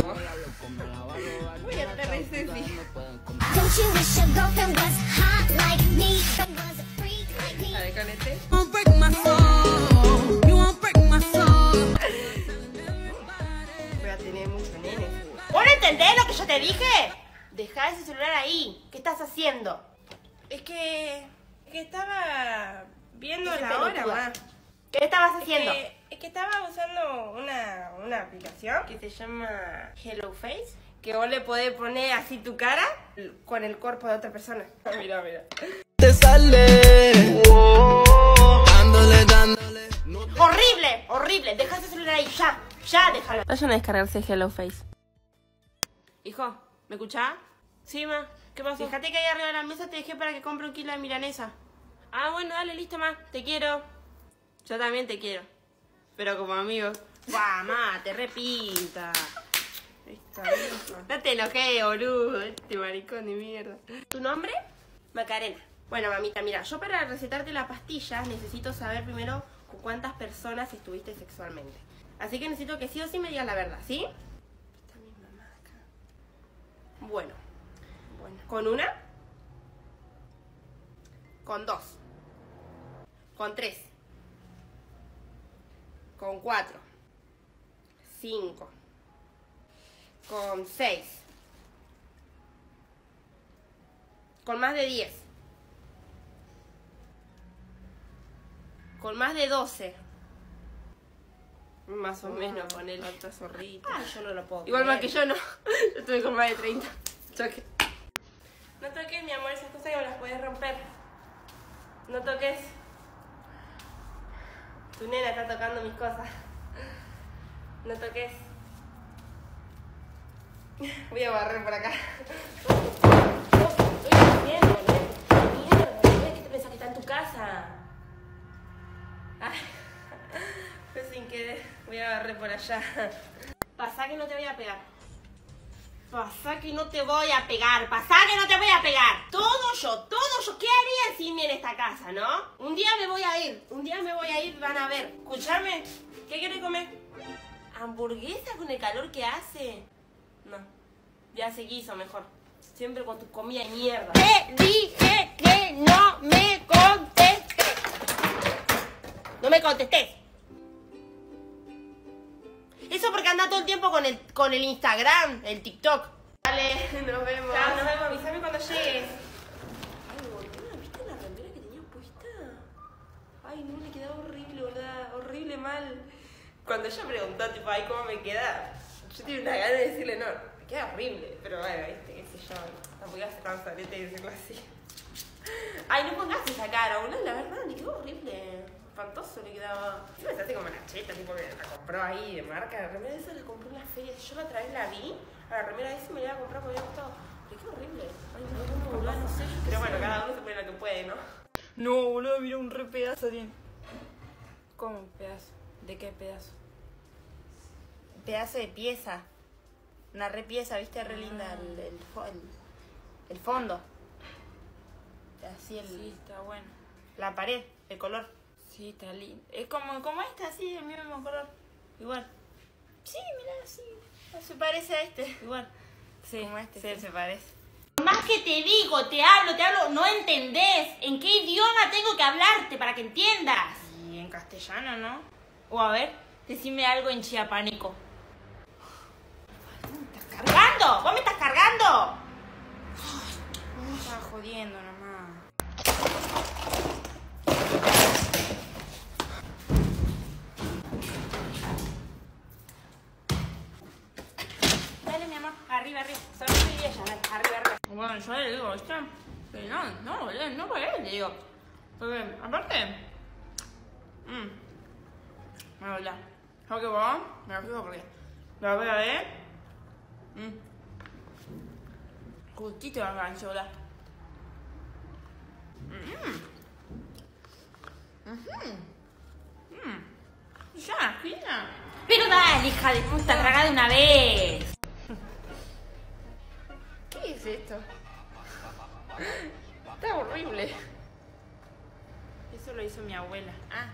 Voy a estar re sexy. Don't you wish your girlfriend was hot like me? Was a freak like me? A ver, con este. won't break my soul. You won't break my soul. Voy a tener mucho nene. ¿Vos no entendés lo que yo te dije? Deja ese celular ahí. ¿Qué estás haciendo? Es que... Es que estaba viendo Qué la hora, pelotuda. ma. ¿Qué estabas Es haciendo? que, es que estaba usando una, una aplicación Que se llama Hello Face. que vos le podés poner así tu cara con el cuerpo de otra persona. Mira, mira. Te sale. Oh, dándole, dándole. No te- ¡Horrible! ¡Horrible! Deja ese celular ahí ya. Ya, déjalo. Vayan a descargarse Hello Face. Hijo, ¿me escuchás? Sí, ma. ¿Qué pasó? Fíjate que ahí arriba de la mesa te dejé para que compre un kilo de milanesa. Ah, bueno, dale, listo, ma. Te quiero. Yo también te quiero. Pero como amigo. ¡Guau, ma! Te repinta. Esta misma. No te enojes, boludo. Este maricón de mierda. ¿Tu nombre? Macarena. Bueno, mamita, mira, yo para recetarte la pastilla necesito saber primero con cuántas personas estuviste sexualmente. Así que necesito que sí o sí me digas la verdad, ¿sí? Está mi mamá acá. Bueno, Bueno. ¿con una? Con dos. Con tres. Con cuatro. Cinco. Con seis. Con más de diez. Con más de doce. Más o Ah. menos con el alta zorrita. Ah, yo no lo puedo Igual más creer. que yo no. Yo estuve con más de treinta. Choque. No toques, mi amor, esas cosas que me las puedes romper. No toques. Tu nena está tocando mis cosas. No toques. Voy a barrer por acá. Estoy haciendo, mierda, ¿qué te pensás que está en tu casa? Ay, fue sin querer. Voy a barrer por allá. Pasá que no te voy a pegar. Pasá que no te voy a pegar. Pasá que no te voy a pegar. Todo yo, todo yo. ¿Qué haría sin mí en esta casa, no? Un día me voy a ir. Un día me voy a ir, van a ver. Escuchame. ¿Qué querés comer? ¿Hamburguesa con el calor que hace? No. Ya se quiso mejor. Siempre con tu comida de mierda. Te dije que no me contestes. No me contestes. Eso porque anda todo el tiempo con el, con el Instagram, el TikTok. Dale, nos vemos. Chao, nos vemos. Avísame cuando llegues. Ay, boluda, ¿viste la remera que tenía puesta? Ay, no, le quedaba horrible, ¿verdad? Horrible, mal. Cuando ella preguntó, tipo, ay, ¿cómo me queda? Yo tenía una gana de decirle, no, me queda horrible. Pero bueno, viste, qué sé yo. Tampoco iba a ser tan salete de decirlo así. Ay, no pongas esa cara, boludo, la verdad, le quedó horrible. Espantoso le quedaba. Sí, me hace como la cheta, tipo que la compró ahí de marca. La remera esa la compró en las ferias. Yo la otra vez la vi, a la remera esa me la iba a comprar porque me había gustado. Le quedó horrible. Ay, no, no, boludo, no sé. Pero bueno, cada uno se pone lo que puede, ¿no? No, boludo, mira un re pedazo tiene. ¿Cómo un pedazo? ¿De qué pedazo? Un pedazo de pieza. Una re pieza, viste, re linda. El, el, el, el fondo. Así el. Sí, está bueno. La pared, el color. Sí, está lindo. Es como, como esta, así, el mismo color. Igual. Sí, mira, así. Se parece a este. Igual. Sí, como este. Sí, sí, se parece. Más que te digo, te hablo, te hablo, no entendés. ¿En qué idioma tengo que hablarte para que entiendas? Y en castellano, ¿no? O a ver, decime algo en chiapaneco. ¿Me estás cargando? ¿Vos me estás cargando? Me estaba jodiendo nomás. Arriba, arriba, solo soy ella, dale, arriba, arriba. Bueno, yo le digo, ¿viste? Que no, no, no, no podés, le digo. Porque, aparte, mmm, me voy a hablar. ¿Sabes qué vos? Me lo fijo porque la voy a ver. Mmm. Justito me van a hablar. Mmm. Mmm. Mmm. Ya, fina. Pero dale, hija de puta, traga de una vez. ¿Qué es esto? Está horrible. Eso lo hizo mi abuela. Ah.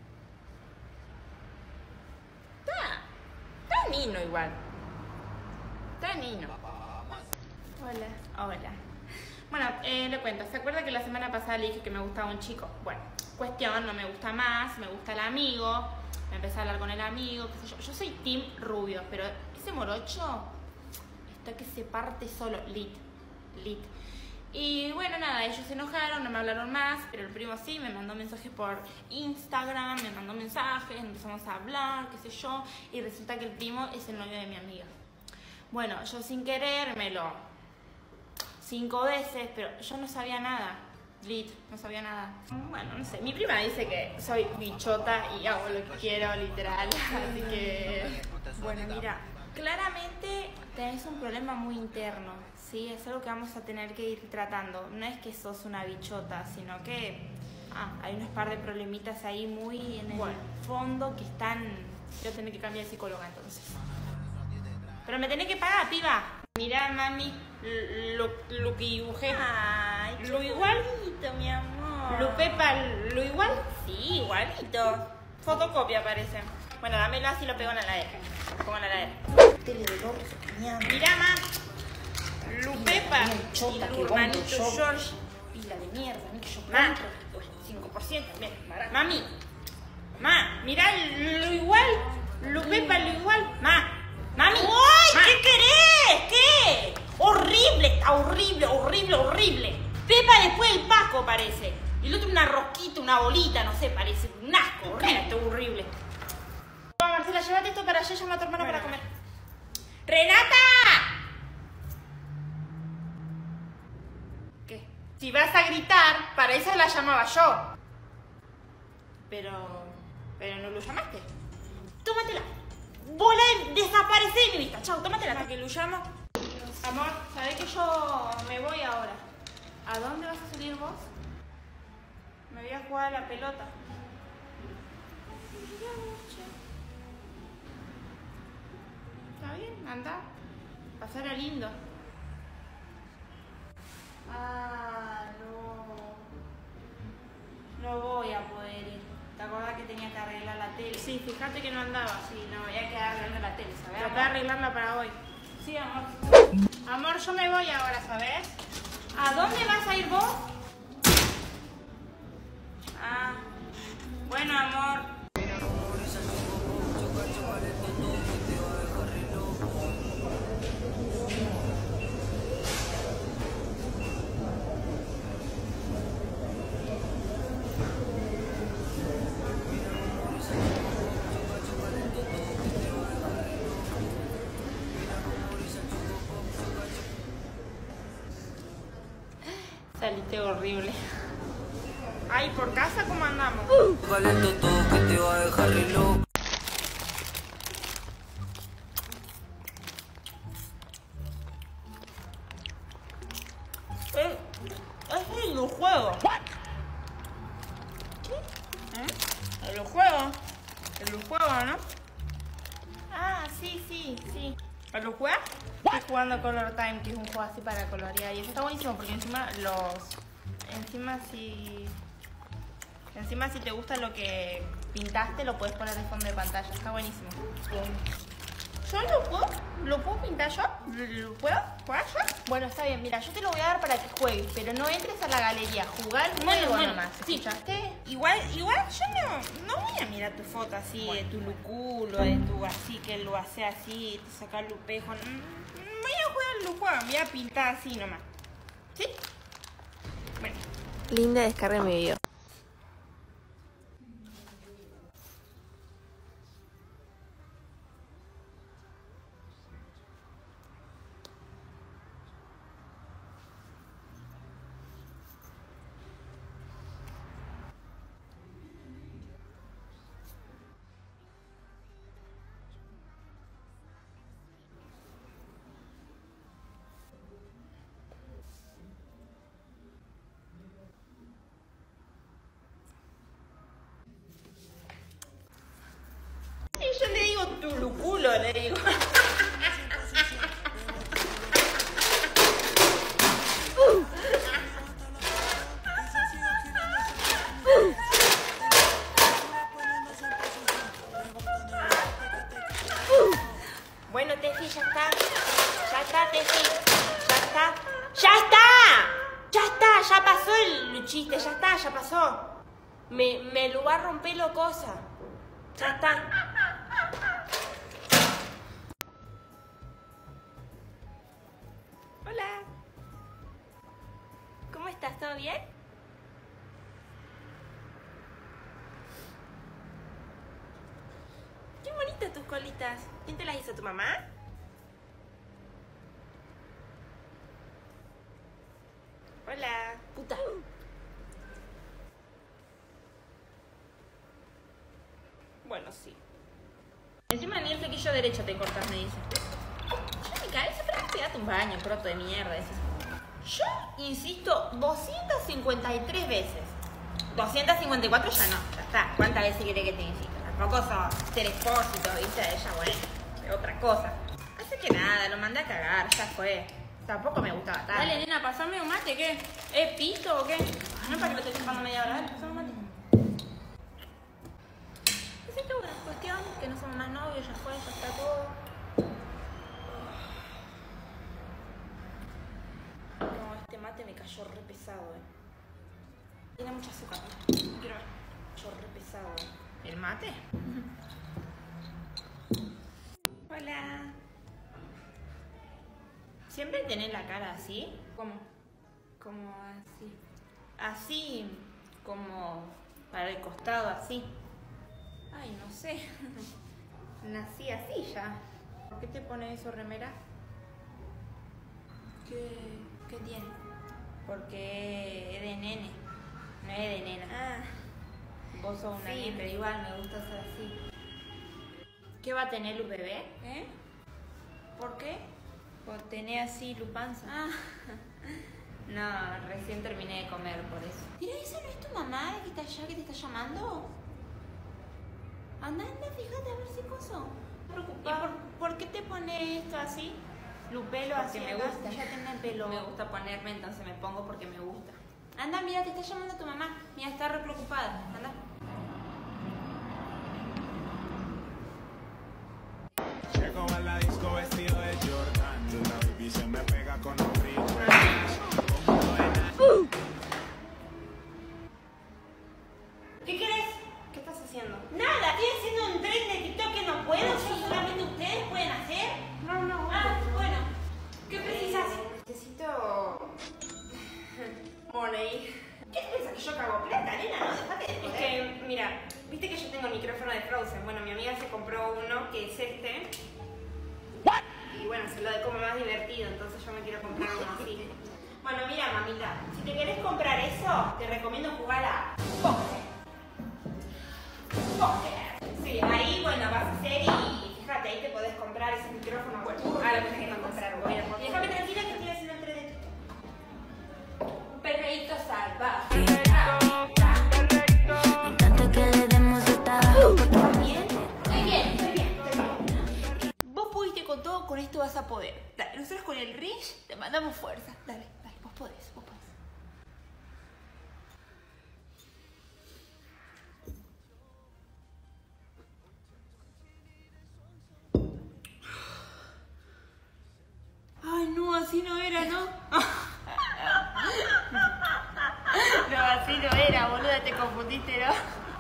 Está. Está Nino igual. Está Nino. Hola. Hola. Bueno, eh, le cuento. ¿Se acuerda que la semana pasada le dije que me gustaba un chico? Bueno, cuestión, no me gusta más, me gusta el amigo. Me empecé a hablar con el amigo, qué sé yo. Yo soy team rubio, pero ese morocho está que se parte solo, lit, lit. Y bueno, nada, ellos se enojaron, no me hablaron más, pero el primo sí, me mandó mensajes por Instagram, me mandó mensajes, empezamos a hablar, qué sé yo, y resulta que el primo es el novio de mi amiga. Bueno, yo sin querérmelo, cinco veces, pero yo no sabía nada, lit, no sabía nada. Bueno, no sé, mi prima dice que soy bichota y hago lo que quiero, literal, así que... Bueno, mira, claramente tenés un problema muy interno, ¿sí? Es algo que vamos a tener que ir tratando. No es que sos una bichota, sino que ah, hay unos par de problemitas ahí muy en el bueno. fondo que están... Yo tengo que cambiar de psicóloga entonces. Pero me tenés que pagar, piba. Mirá, mami, lo, lo que dibujé. Ay, lo igualito, mi amor. ¿Lo Pepa, lo igual? Sí, igualito. Fotocopia parece. Bueno, dámelo así, lo pego en la heladera. Lo pongo en la heladera. Mirá, ma. Lupepa y tu hermanito George. Pila de mierda, ni que yo compro. cinco por ciento, bien. Mami. Ma, mirá lo igual. Lupepa, lo igual. Ma. Mami. ¡Uy! Ma. ¿Qué querés? ¿Qué? Horrible, está horrible, horrible, horrible. Pepa después el Paco parece. Y el otro una rosquita, una bolita, no sé, parece un asco. Horrible, está horrible. Marcela, llévate esto para allá, llama a tu hermana bueno. para comer. ¡Renata! ¿Qué? Si vas a gritar, para eso la llamaba yo. Pero... pero no lo llamaste. Tómatela. Bola de desaparecer de mi vista. Chau, tómatela. ¿Para que lo llamo? Amor, ¿sabés que yo me voy ahora? ¿A dónde vas a salir vos? Me voy a jugar a la pelota. anda. Pasará lindo. Ah, no. No voy a poder ir. ¿Te acordás que tenía que arreglar la tele? Sí, fíjate que no andaba. Sí, no, voy a quedar arreglando la tele, ¿sabes? Traté de arreglarla para hoy. Sí, amor. Amor, yo me voy ahora, ¿sabes? ¿A dónde vas a ir vos? Ah, bueno, amor. Saliste horrible. Ay, ¿por casa cómo andamos? Calento todo que te va a dejar re loco. Eh, es el juego. ¿Eh? El juego. El juego, ¿no? Ah, sí, sí, sí. ¿Lo juegas? Estoy jugando Color Time, que es un juego así para colorear. Y eso está buenísimo porque encima los... Encima si... Encima si te gusta lo que pintaste, lo puedes poner de fondo de pantalla. Está buenísimo. ¿Yo lo puedo? ¿Lo puedo pintar yo? ¿Lo puedo? ¿Jugar yo? Bueno, está bien, mira, yo te lo voy a dar para que juegues, pero no entres a la galería, jugar el Bueno, juego bueno, nomás, sí. ¿escuchaste? Igual, igual yo no, no voy a mirar tu foto así, de tu luculo, de tu así, que lo hace así, te saca el lupejo. Mm, Voy a jugar el juego, voy a pintar así nomás. ¿Sí? Bueno. Linda descarga mi video. Y yo le digo tu luculo, le digo. Bueno, Tefi, ya está. Ya está, Tefi. Ya está. ¡Ya está! ¡Ya está! Ya pasó el chiste, ya está, ya pasó. Me, me lo va a romper lo cosa. Ya está. Hola. ¿Cómo estás? ¿Todo bien? Qué bonitas tus colitas. ¿Quién te las hizo, tu mamá? Hola. Puta. Bueno, sí. Encima ni el flequillo derecho te cortas, me dice. Ya me cabeza, pero pegate un baño, croto de mierda. Decís. Yo insisto doscientas cincuenta y tres veces. doscientas cincuenta y cuatro ya no, ya está. ¿Cuántas veces quiere que te insista? Tampoco sos Terespósito, ¿viste? Ella, bueno, es otra cosa. Así que nada, lo mandé a cagar, ya fue. Tampoco me gustaba tanto. Dale, nena, pasame un mate, ¿qué? ¿Es pito o qué? No es para que lo estés chupando media hora, dale, pasame un mate. Pues esto es una cuestión, que no somos más novios, ya fue, ya está todo. No, este mate me cayó re pesado, eh. Tiene mucha azúcar, ¿no? Quiero ver. Cayó re pesado, eh. ¿El mate? Hola. ¿Siempre tenés la cara así? ¿Cómo? Como así. Así, como para el costado, así. Ay, no sé. Nací así ya. ¿Por qué te pones eso, remera? ¿Qué, qué tiene? Porque es de nene, no es de nena. Ah, Vos sos una sí, nena. pero igual me gusta ser así. ¿Qué va a tener Lu bebé? ¿Eh? ¿Por qué? Por tener así Lu panza. Ah, No, recién terminé de comer por eso. mira, ¿esa no es tu mamá que está allá, que te está llamando? Anda, anda, fíjate a ver si coso. ¿Y por, por qué te pones esto así? Lupelo así me acá, gusta. ya tenés pelo. Me gusta ponerme, entonces me pongo porque me gusta. Anda, mira, te está llamando tu mamá. Mira, está re preocupada. Anda. Llego a la disco vestido de Jordan. La baby se me pega con un ritmo. ¿Qué querés? ¿Qué estás haciendo? Nada, estoy haciendo un tren de TikTok que no puedo. Si solamente ustedes pueden hacer. No, no. Ah, bueno. ¿Qué precisas? Necesito... money. ¿Qué te piensas que yo cago plata, nena? No, dejate de Es joder. que, mira, viste que yo tengo el micrófono de Frozen. Bueno, mi amiga se compró uno que es este. Y bueno, se lo de como más divertido, entonces yo me quiero comprar uno así. Bueno, mira, mamita, si te querés comprar eso, te recomiendo jugar a póker. Póker. Sí, ahí, bueno, vas a hacer y fíjate, ahí te podés comprar ese micrófono. Bueno, Ah, lo que tengo que comprar, voy a y déjame tranquila que estoy haciendo el tren de TikTok. Un perreíto salvaje. Me encanta que le demos hasta abajo. ¿Estás bien? Estoy bien, estoy bien, estoy bien. Vos pudiste con todo, con esto vas a poder. Dale, nosotros con el Rich te mandamos fuerza. Dale, dale, vos podés, vos podés. Ay, no, así no era, ¿no? No, así no era, boluda, te confundiste, ¿no?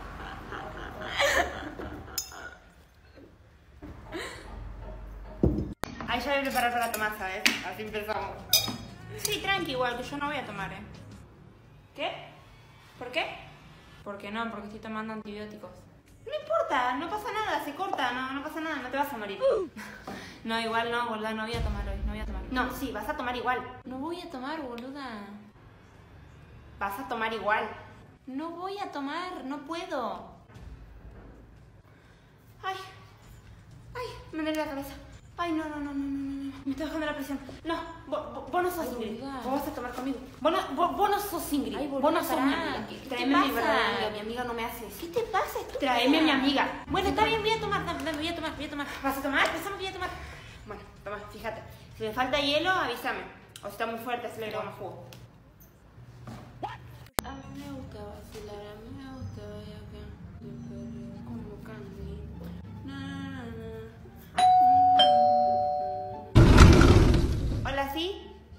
Ahí ya voy a preparar para tomar, ¿sabes? Así empezamos. Sí, tranqui, igual, que yo no voy a tomar, ¿eh? ¿Qué? ¿Por qué? ¿Por qué no? Porque estoy tomando antibióticos. No importa, no pasa nada, se corta, no, no pasa nada, no te vas a morir. No, igual no, boluda, no voy a tomar hoy, no voy a tomar. No, sí, vas a tomar igual. No voy a tomar, boluda. Vas a tomar igual. No voy a tomar, no puedo. Ay, ay, me duele la cabeza. Ay, no, no, no, no, no, no, no. Me está bajando la presión. No, vos, vos, vos no sos Ay, Ingrid. boluda. Vos vas a tomar conmigo. Vos no, vos, vos no sos Ingrid. Ay, vos boluda, no sos pará. mi amiga. ¿Qué te Tráeme a mi pasa? verdadera amiga. Mi amiga no me hace eso. ¿Qué te pasa, estúpida? Tráeme a mi amiga. Bueno, está bien, voy a tomar, dame, dame, voy a tomar, voy a tomar. ¿Vas a tomar? Empezamos, voy a tomar. Bueno, toma, fíjate. Si me falta hielo, avísame. O si está muy fuerte, así le agrego más jugo. A mí me gusta vacilar, a mí me gusta vaya acá. Como Candy. Na, na, na. Hola, ¿sí?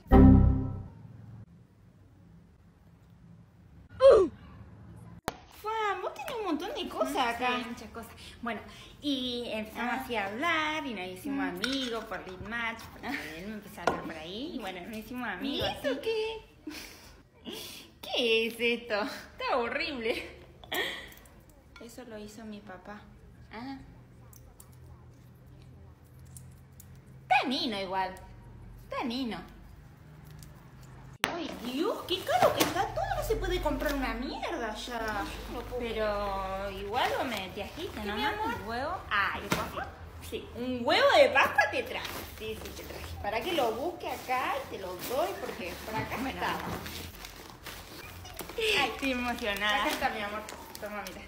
Fua, vos tenés un montón de cosas acá. Sí, muchas cosas. Bueno, y empezamos Ah. así a hablar y nos hicimos amigos por Lead Match, porque él me empezó a hablar por ahí y bueno, nos hicimos ¿Y amigos. esto así. qué? ¿Qué es esto? Está horrible. Eso lo hizo mi papá. Ah. Está Nino igual. Está Nino. Ay, Dios, qué caro que está todo. No se puede comprar una mierda ya. Pero igual vos me te agita, ¿no? mi amor? ¿El huevo? Ay, ¿Pascua? sí, un huevo de Pascua te traje. Sí, sí, te traje. Para que lo busque acá y te lo doy porque por acá Bueno. está. Ay, estoy emocionada. Acá está, mi amor. Toma, mira.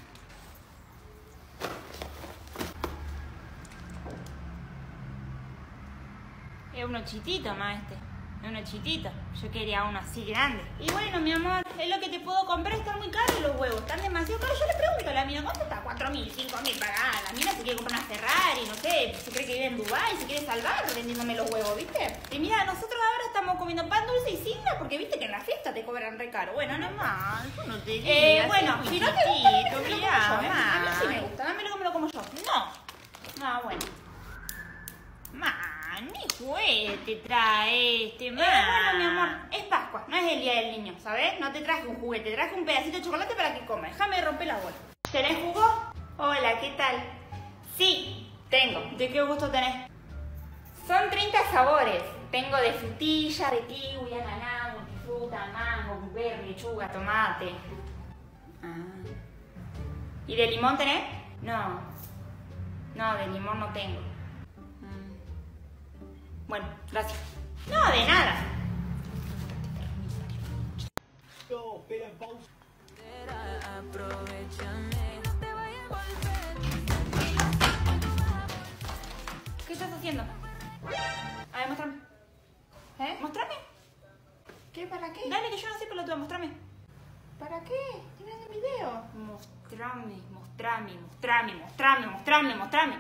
Es uno chitito más este. Es uno chitito. Yo quería uno así grande. Y bueno, mi amor, es lo que te puedo comprar. Están muy caros los huevos. Están demasiado caros. Yo le pregunto a la mina, ¿cuánto está? cuatro mil, cinco mil pagada. La mina se quiere comprar una Ferrari, no sé. Se cree que vive en Dubái, se quiere salvar vendiéndome los huevos, ¿viste? Y mira, nosotros ahora estamos comiendo pan dulce y signa porque viste que en la fiesta te cobran re caro. Bueno, no más. Yo no te digo. Eh, bueno, si no te gusta, dame que me lo como mira, yo, ¿eh? A mí sí me ma. gusta, dámelo que me lo como yo. No. Ah, bueno. Ma, ni juguete trae este, ma. Eh, bueno, mi amor, es Pascua, no es el día del niño, ¿sabes? No te traje un juguete, te traje un pedacito de chocolate para que comas. Déjame romper la bola. ¿Tenés jugo? Hola, ¿qué tal? Sí, tengo. ¿De qué gusto tenés? Son treinta sabores. Tengo de frutilla, de kiwi, ananá, multifruta, mango, blueberry, lechuga, tomate. Ah. ¿Y de limón tenés? No. No, de limón no tengo. Bueno, gracias. No, de nada. haciendo? A ver, mostrame. ¿Eh? Mostrame. ¿Qué? ¿Para qué? Dale, que yo no sé pelotuda, mostrame. ¿Para qué? Estoy viendo el video. Mostrame, mostrame, mostrame, mostrame, mostrame, mostrame.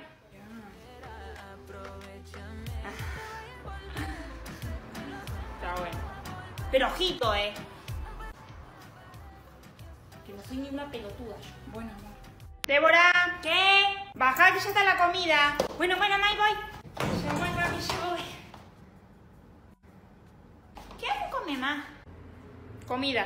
Está bueno. Pero ojito, eh. Que no soy ni una pelotuda yo. Bueno, amor. Débora, ¿qué? Baja que ya está la comida. Bueno, bueno, May, voy. Ya voy, mami, ya voy. ¿Qué hago con mamá? Comida.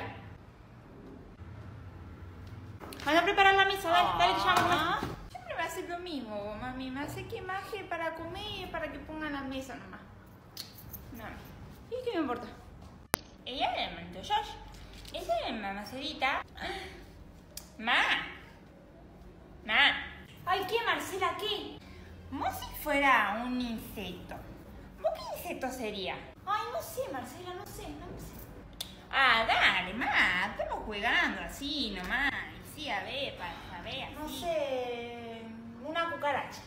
Anda a preparar la mesa, dale, dale que ya vamos a comer. Siempre me hace lo mismo, mami. Me hace que maje para comer y para que pongan la mesa nomás. No. ¿Y qué me importa? Ella le mandó Josh. Esa es la mamacerita. Ma. Ma. Ay, ¿qué, Marcela? ¿Qué? ¿Vos si fuera un insecto? ¿Vos qué insecto sería? Ay, no sé, Marcela, no sé, no sé. Ah, dale, ma. Estamos jugando así nomás. Sí, a ver, para saber así. No sé. Una cucaracha.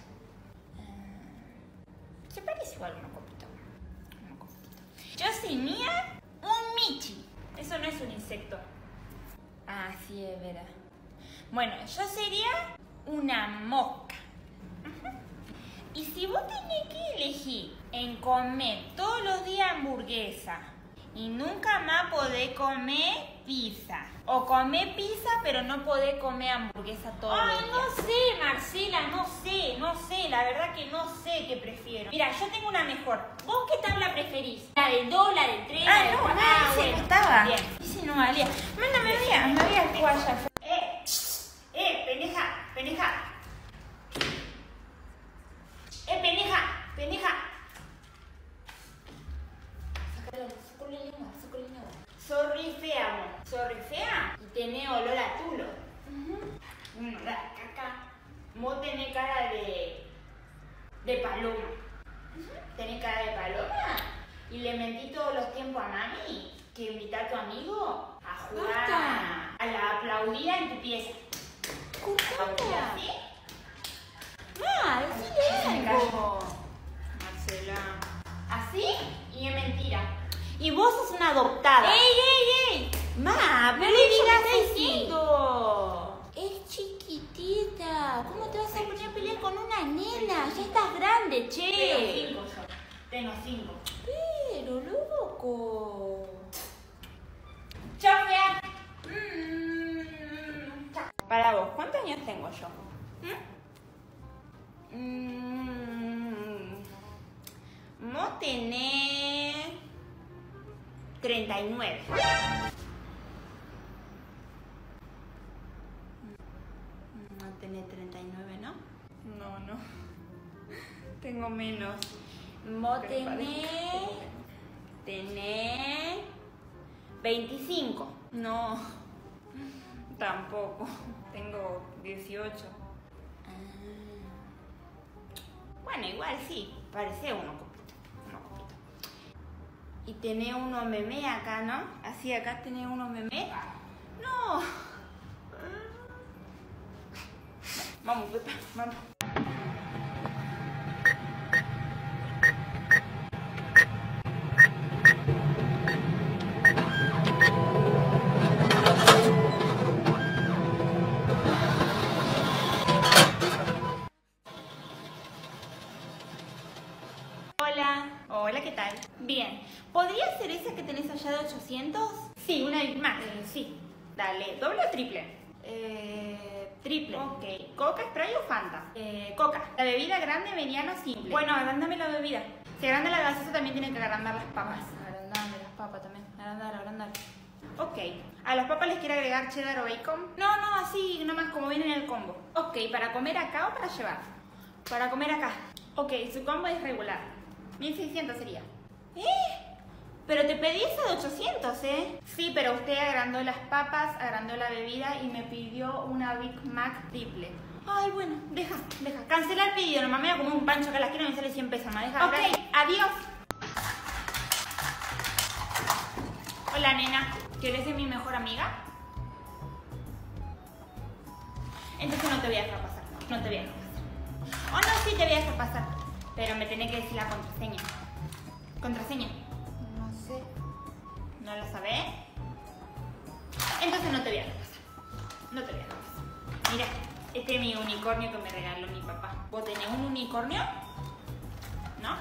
Se parece igual a una copita. Una copita. Yo sería un michi. Eso no es un insecto. Ah, sí, es verdad. Bueno, yo sería una mosca. Ujú. Y si vos tenés que elegir en comer todos los días hamburguesa y nunca más podés comer pizza, o comer pizza pero no podés comer hamburguesa todos los días. Ay, no sé, Marcela, no sé, no sé, la verdad que no sé qué prefiero. Mira, yo tengo una mejor. ¿Vos qué tabla preferís? ¿La del dos, la del tres, Ah, la del no, cuatro? no, ese no estaba. Bien, ese no valía. Bueno, me voy a, me voy a jugar ya. Eh, eh, pendeja, pendeja. Eh, pendeja, pendeja. Sácalo, sácalo la lengua, sácalo la lengua. Sorry fea, amor. Sorry fea y tenés olor a tulo. Bueno, la caca. Vos tenés cara de... de paloma. Tenés cara de paloma. Y le mentí todos los tiempos a mami que invita a tu amigo a jugar a, a la aplaudida en tu pieza. ¿Aplaudida así? Ma, decile algo. Marcela. ¿Así? Y es mentira. Y vos sos una adoptada. ¡Ey, ey, ey! Ma, ¡No pero le ella digas me está así! diciendo. Es chiquitita. ¿Cómo te vas a poner a pelear con una nena? Ya estás grande, Tengo che. cinco yo. Tengo cinco. Pero, loco. Chao, fea. Mm, chao. Para vos, ¿cuántos años tengo yo? ¿Mm? Mm, vos tenés treinta y nueve. No tenés treinta y nueve, ¿no? No, no. Tengo menos. Vos Pero tenés... Tenés... veinticinco. No. Tampoco. Tengo dieciocho. Bueno, igual sí, parece uno copito, uno copito. Y tenés uno meme acá, ¿no? Así acá tenés uno meme. No. Vamos, Pepa, vamos. Hola. Hola, ¿qué tal? Bien. ¿Podría ser esa que tenés allá de ochocientos? Sí, una Big Mac. Eh, sí. Dale, ¿doble o triple? Eh, triple. Ok. ¿Coca, Sprite o Fanta? Eh, Coca. ¿La bebida grande, mediana, simple? Bueno, agrándame la bebida. Si agranda la gaseosa también tiene que agrandar las papas. Agrandame las papas también. Agrandar, agrandar. Ok. ¿A las papas les quiere agregar cheddar o bacon? No, no, así nomás como viene en el combo. Ok, ¿para comer acá o para llevar? Para comer acá. Ok, su combo es regular. mil seiscientos sería. ¿Eh? Pero te pedí esa de ochocientos, ¿eh? Sí, pero usted agrandó las papas, agrandó la bebida y me pidió una Big Mac triple. Ay, bueno, deja, deja. Cancela el pedido, nomás me voy a comer un pancho acá a la esquina y me sale cien pesos más. Deja, ok, gracias. Adiós. Hola, nena. ¿Quieres ser mi mejor amiga? Entonces no te voy a dejar pasar. No te voy a dejar pasar. Oh, no, sí te voy a dejar pasar. Pero me tenés que decir la contraseña. ¿Contraseña? No sé. ¿No la sabés? Entonces no te voy a dejar pasar. No te voy a dejar pasar. Mira, este es mi unicornio que me regaló mi papá. ¿Vos tenés un unicornio? ¿No?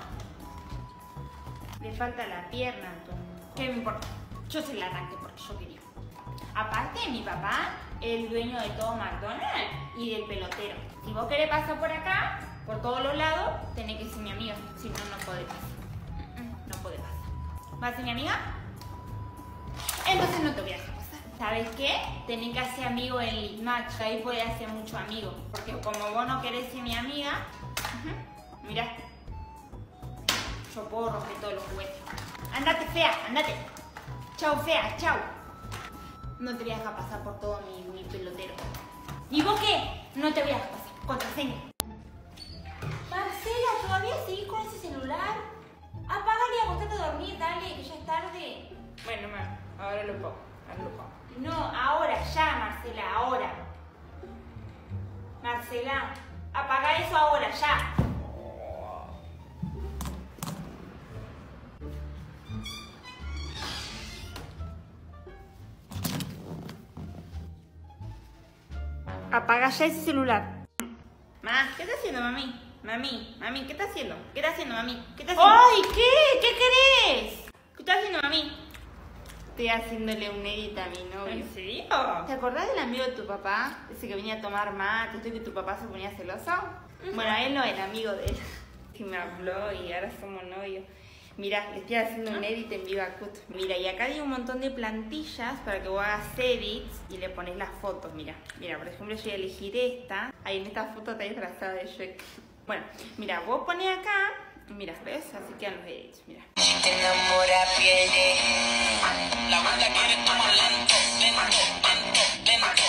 Le falta la pierna, Antonio. ¿Qué me importa? Yo se la arranqué porque yo quería. Aparte, mi papá es el dueño de todo McDonald's y del pelotero. Si vos querés pasar por acá, por todos los lados, tenés que ser mi amiga. Si no, no podés pasar. No podés pasar. ¿Vas a ser mi amiga? Entonces no te voy a dejar pasar. ¿Sabes qué? Tenés que hacer amigo en League Match. Ahí podés hacer mucho amigo. Porque como vos no querés ser mi amiga, uh-huh, mirá, yo puedo romper todos los juguetes. Andate, fea, andate. Chau, fea, chau. No te voy a dejar pasar por todo mi, mi pelotero. ¿Y vos qué? No te voy a dejar pasar. Contraseña. Marcela, ¿todavía seguís con ese celular? Apagale y acostate a dormir, dale, que ya es tarde. Bueno, mamá, ahora lo pongo. Ahora lo pongo. No, ahora, ya, Marcela, ahora. Marcela, apaga eso ahora, ya. Apaga ya ese celular. Ma, ¿qué está haciendo, mami? Mami, mami, ¿qué está haciendo? ¿Qué está haciendo, mami? ¿Qué está haciendo? ¡Ay, qué! ¿Qué querés? ¿Qué está haciendo, mami? Estoy haciéndole un edit a mi novio. ¿En serio? ¿Te acordás del amigo de tu papá? Ese que venía a tomar mate, esto que tu papá se ponía celoso. Uh-huh. Bueno, él no era amigo de él. Que me habló y ahora somos novios. Mira, le estoy haciendo un edit en VivaCut. Mira, y acá hay un montón de plantillas para que vos hagas edits y le pones las fotos. Mira, mira, por ejemplo, yo voy a elegir esta. Ahí en esta foto está disfrazada de Shrek. Bueno, mira, vos pones acá. Mira, ¿ves? Así quedan los edits, mira. Si te enamora, pierde. La vuelta quiere tomar lento, lento, lento,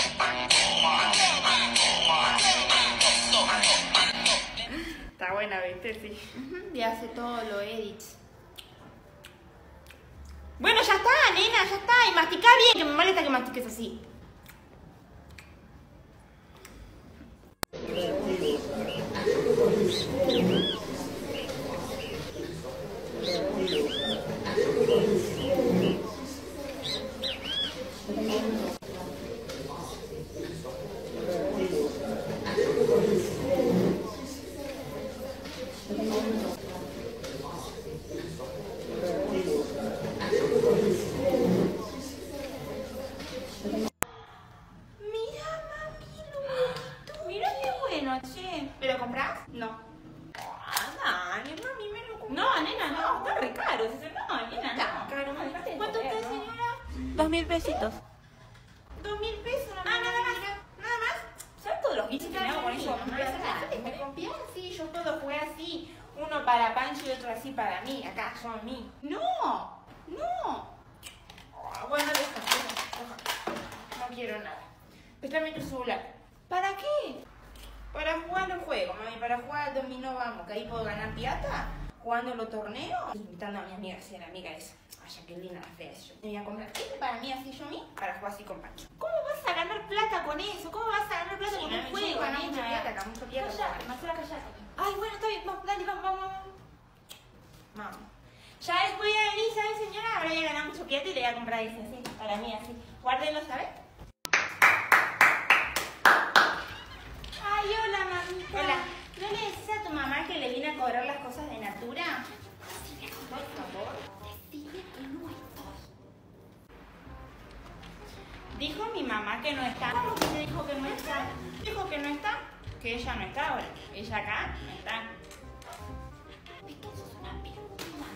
lento. Está buena, ¿viste? Sí. Uh-huh. Y hace todos los edits. Bueno, ya está, nena, ya está. Y masticá bien, que me molesta que mastiques así. ¿Me lo compras? No. Ah, dale, mami, me lo compras. No, nena, no, está re caro. No, nena, no. Caro, mami. ¿Cuánto usted, señora? Dos mil pesitos. Dos mil pesos, ah, nada más. Nada más. ¿Sabes todos los guisos que me hago con ellos? ¿Me confías? Sí, yo puedo jugar así. Uno para Pancho y otro así para mí. Acá, son mí. No, no. Bueno, deja, deja. No quiero nada. Préstame tu celular. ¿Para qué? Para jugar los juegos, mami, para jugar al dominó, vamos, que ahí puedo ganar piata, jugando los torneos, invitando a mi amiga, sí, a la amiga esa. Ay, Jacqueline, la fea, yo te voy a comprar este para mí, así yo a mí, para jugar así con Pancho. ¿Cómo vas a ganar plata con eso? ¿Cómo vas a ganar plata sí, con un juego? Ganar mucho piata, acá, mucho piata. Callate, Marcela, callate. Ay, bueno, está bien, vamos, dale, vamos, vamos, vamos. Vamos. Ya después de venir, ¿sabes, señora? Ahora voy a ganar mucho piata y le voy a comprar ese, así, para mí, así. Guárdenlo, ¿sabes? Ay, hola, mamita. Hola. ¿No le decís a tu mamá que le vine a cobrar las cosas de Natura? Decime, por favor. Decime que no estoy. Dijo mi mamá que no está. ¿Cómo que te dijo que no está? Dijo que no está. Que ella no está ahora. Ella acá no está. Entonces es una peluda.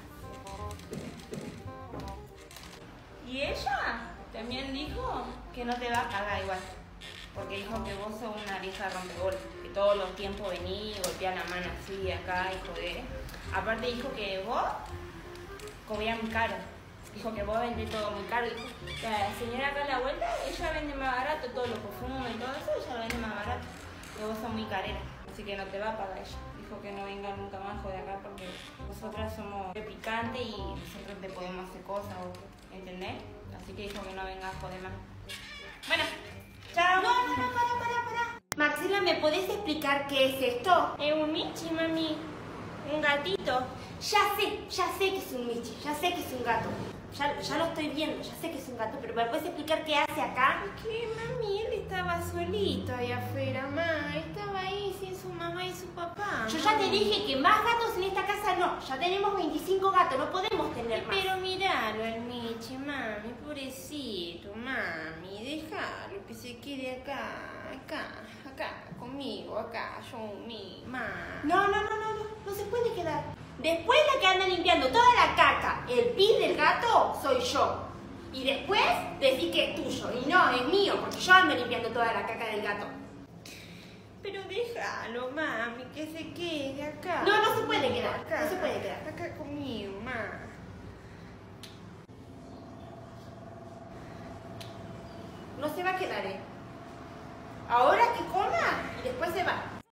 Y ella también dijo que no te va a pagar igual. Porque dijo que vos sos una vieja rompebolas, que todos los tiempos venís y golpeás la mano así acá y joder. Aparte dijo que vos cobrás muy caro. Dijo que vos vendés todo muy caro. Dijo, la señora acá a la vuelta, ella vende más barato, todos los perfumes y todo eso, ella lo vende más barato. Que vos sos muy carera, así que no te va a pagar ella. Dijo que no venga nunca más joder acá porque nosotras somos de picante y nosotros te podemos hacer cosas, ¿entendés? Así que dijo que no venga a joder más. Bueno. Chao. No, no, no, para, para, para. Marcela, ¿me podés explicar qué es esto? Es un Michi, mami. Un gatito. Ya sé, ya sé que es un Michi, ya sé que es un gato. Ya, ya lo estoy viendo, ya sé que es un gato, pero ¿me puedes explicar qué hace acá? ¿Qué, mami? Él estaba solito ahí afuera, ma. Estaba ahí sin su mamá y su papá. Yo ya te dije que más gatos en esta casa no. Ya tenemos veinticinco gatos, no podemos tener más. Pero miralo al Michi, mami, pobrecito, mami. Déjalo que se quede acá, acá, acá, conmigo, acá, yo, mi, ma. No, no, no, no, no, no se puede quedar. Después la que anda limpiando toda la caca, el pis del gato, soy yo. Y después decís que es tuyo. Y no, es mío, porque yo ando limpiando toda la caca del gato. Pero déjalo, mami, que se quede acá. No, no se puede quedar, Acá, no se puede quedar. Acá conmigo, ma. No se va a quedar, ¿eh? Ahora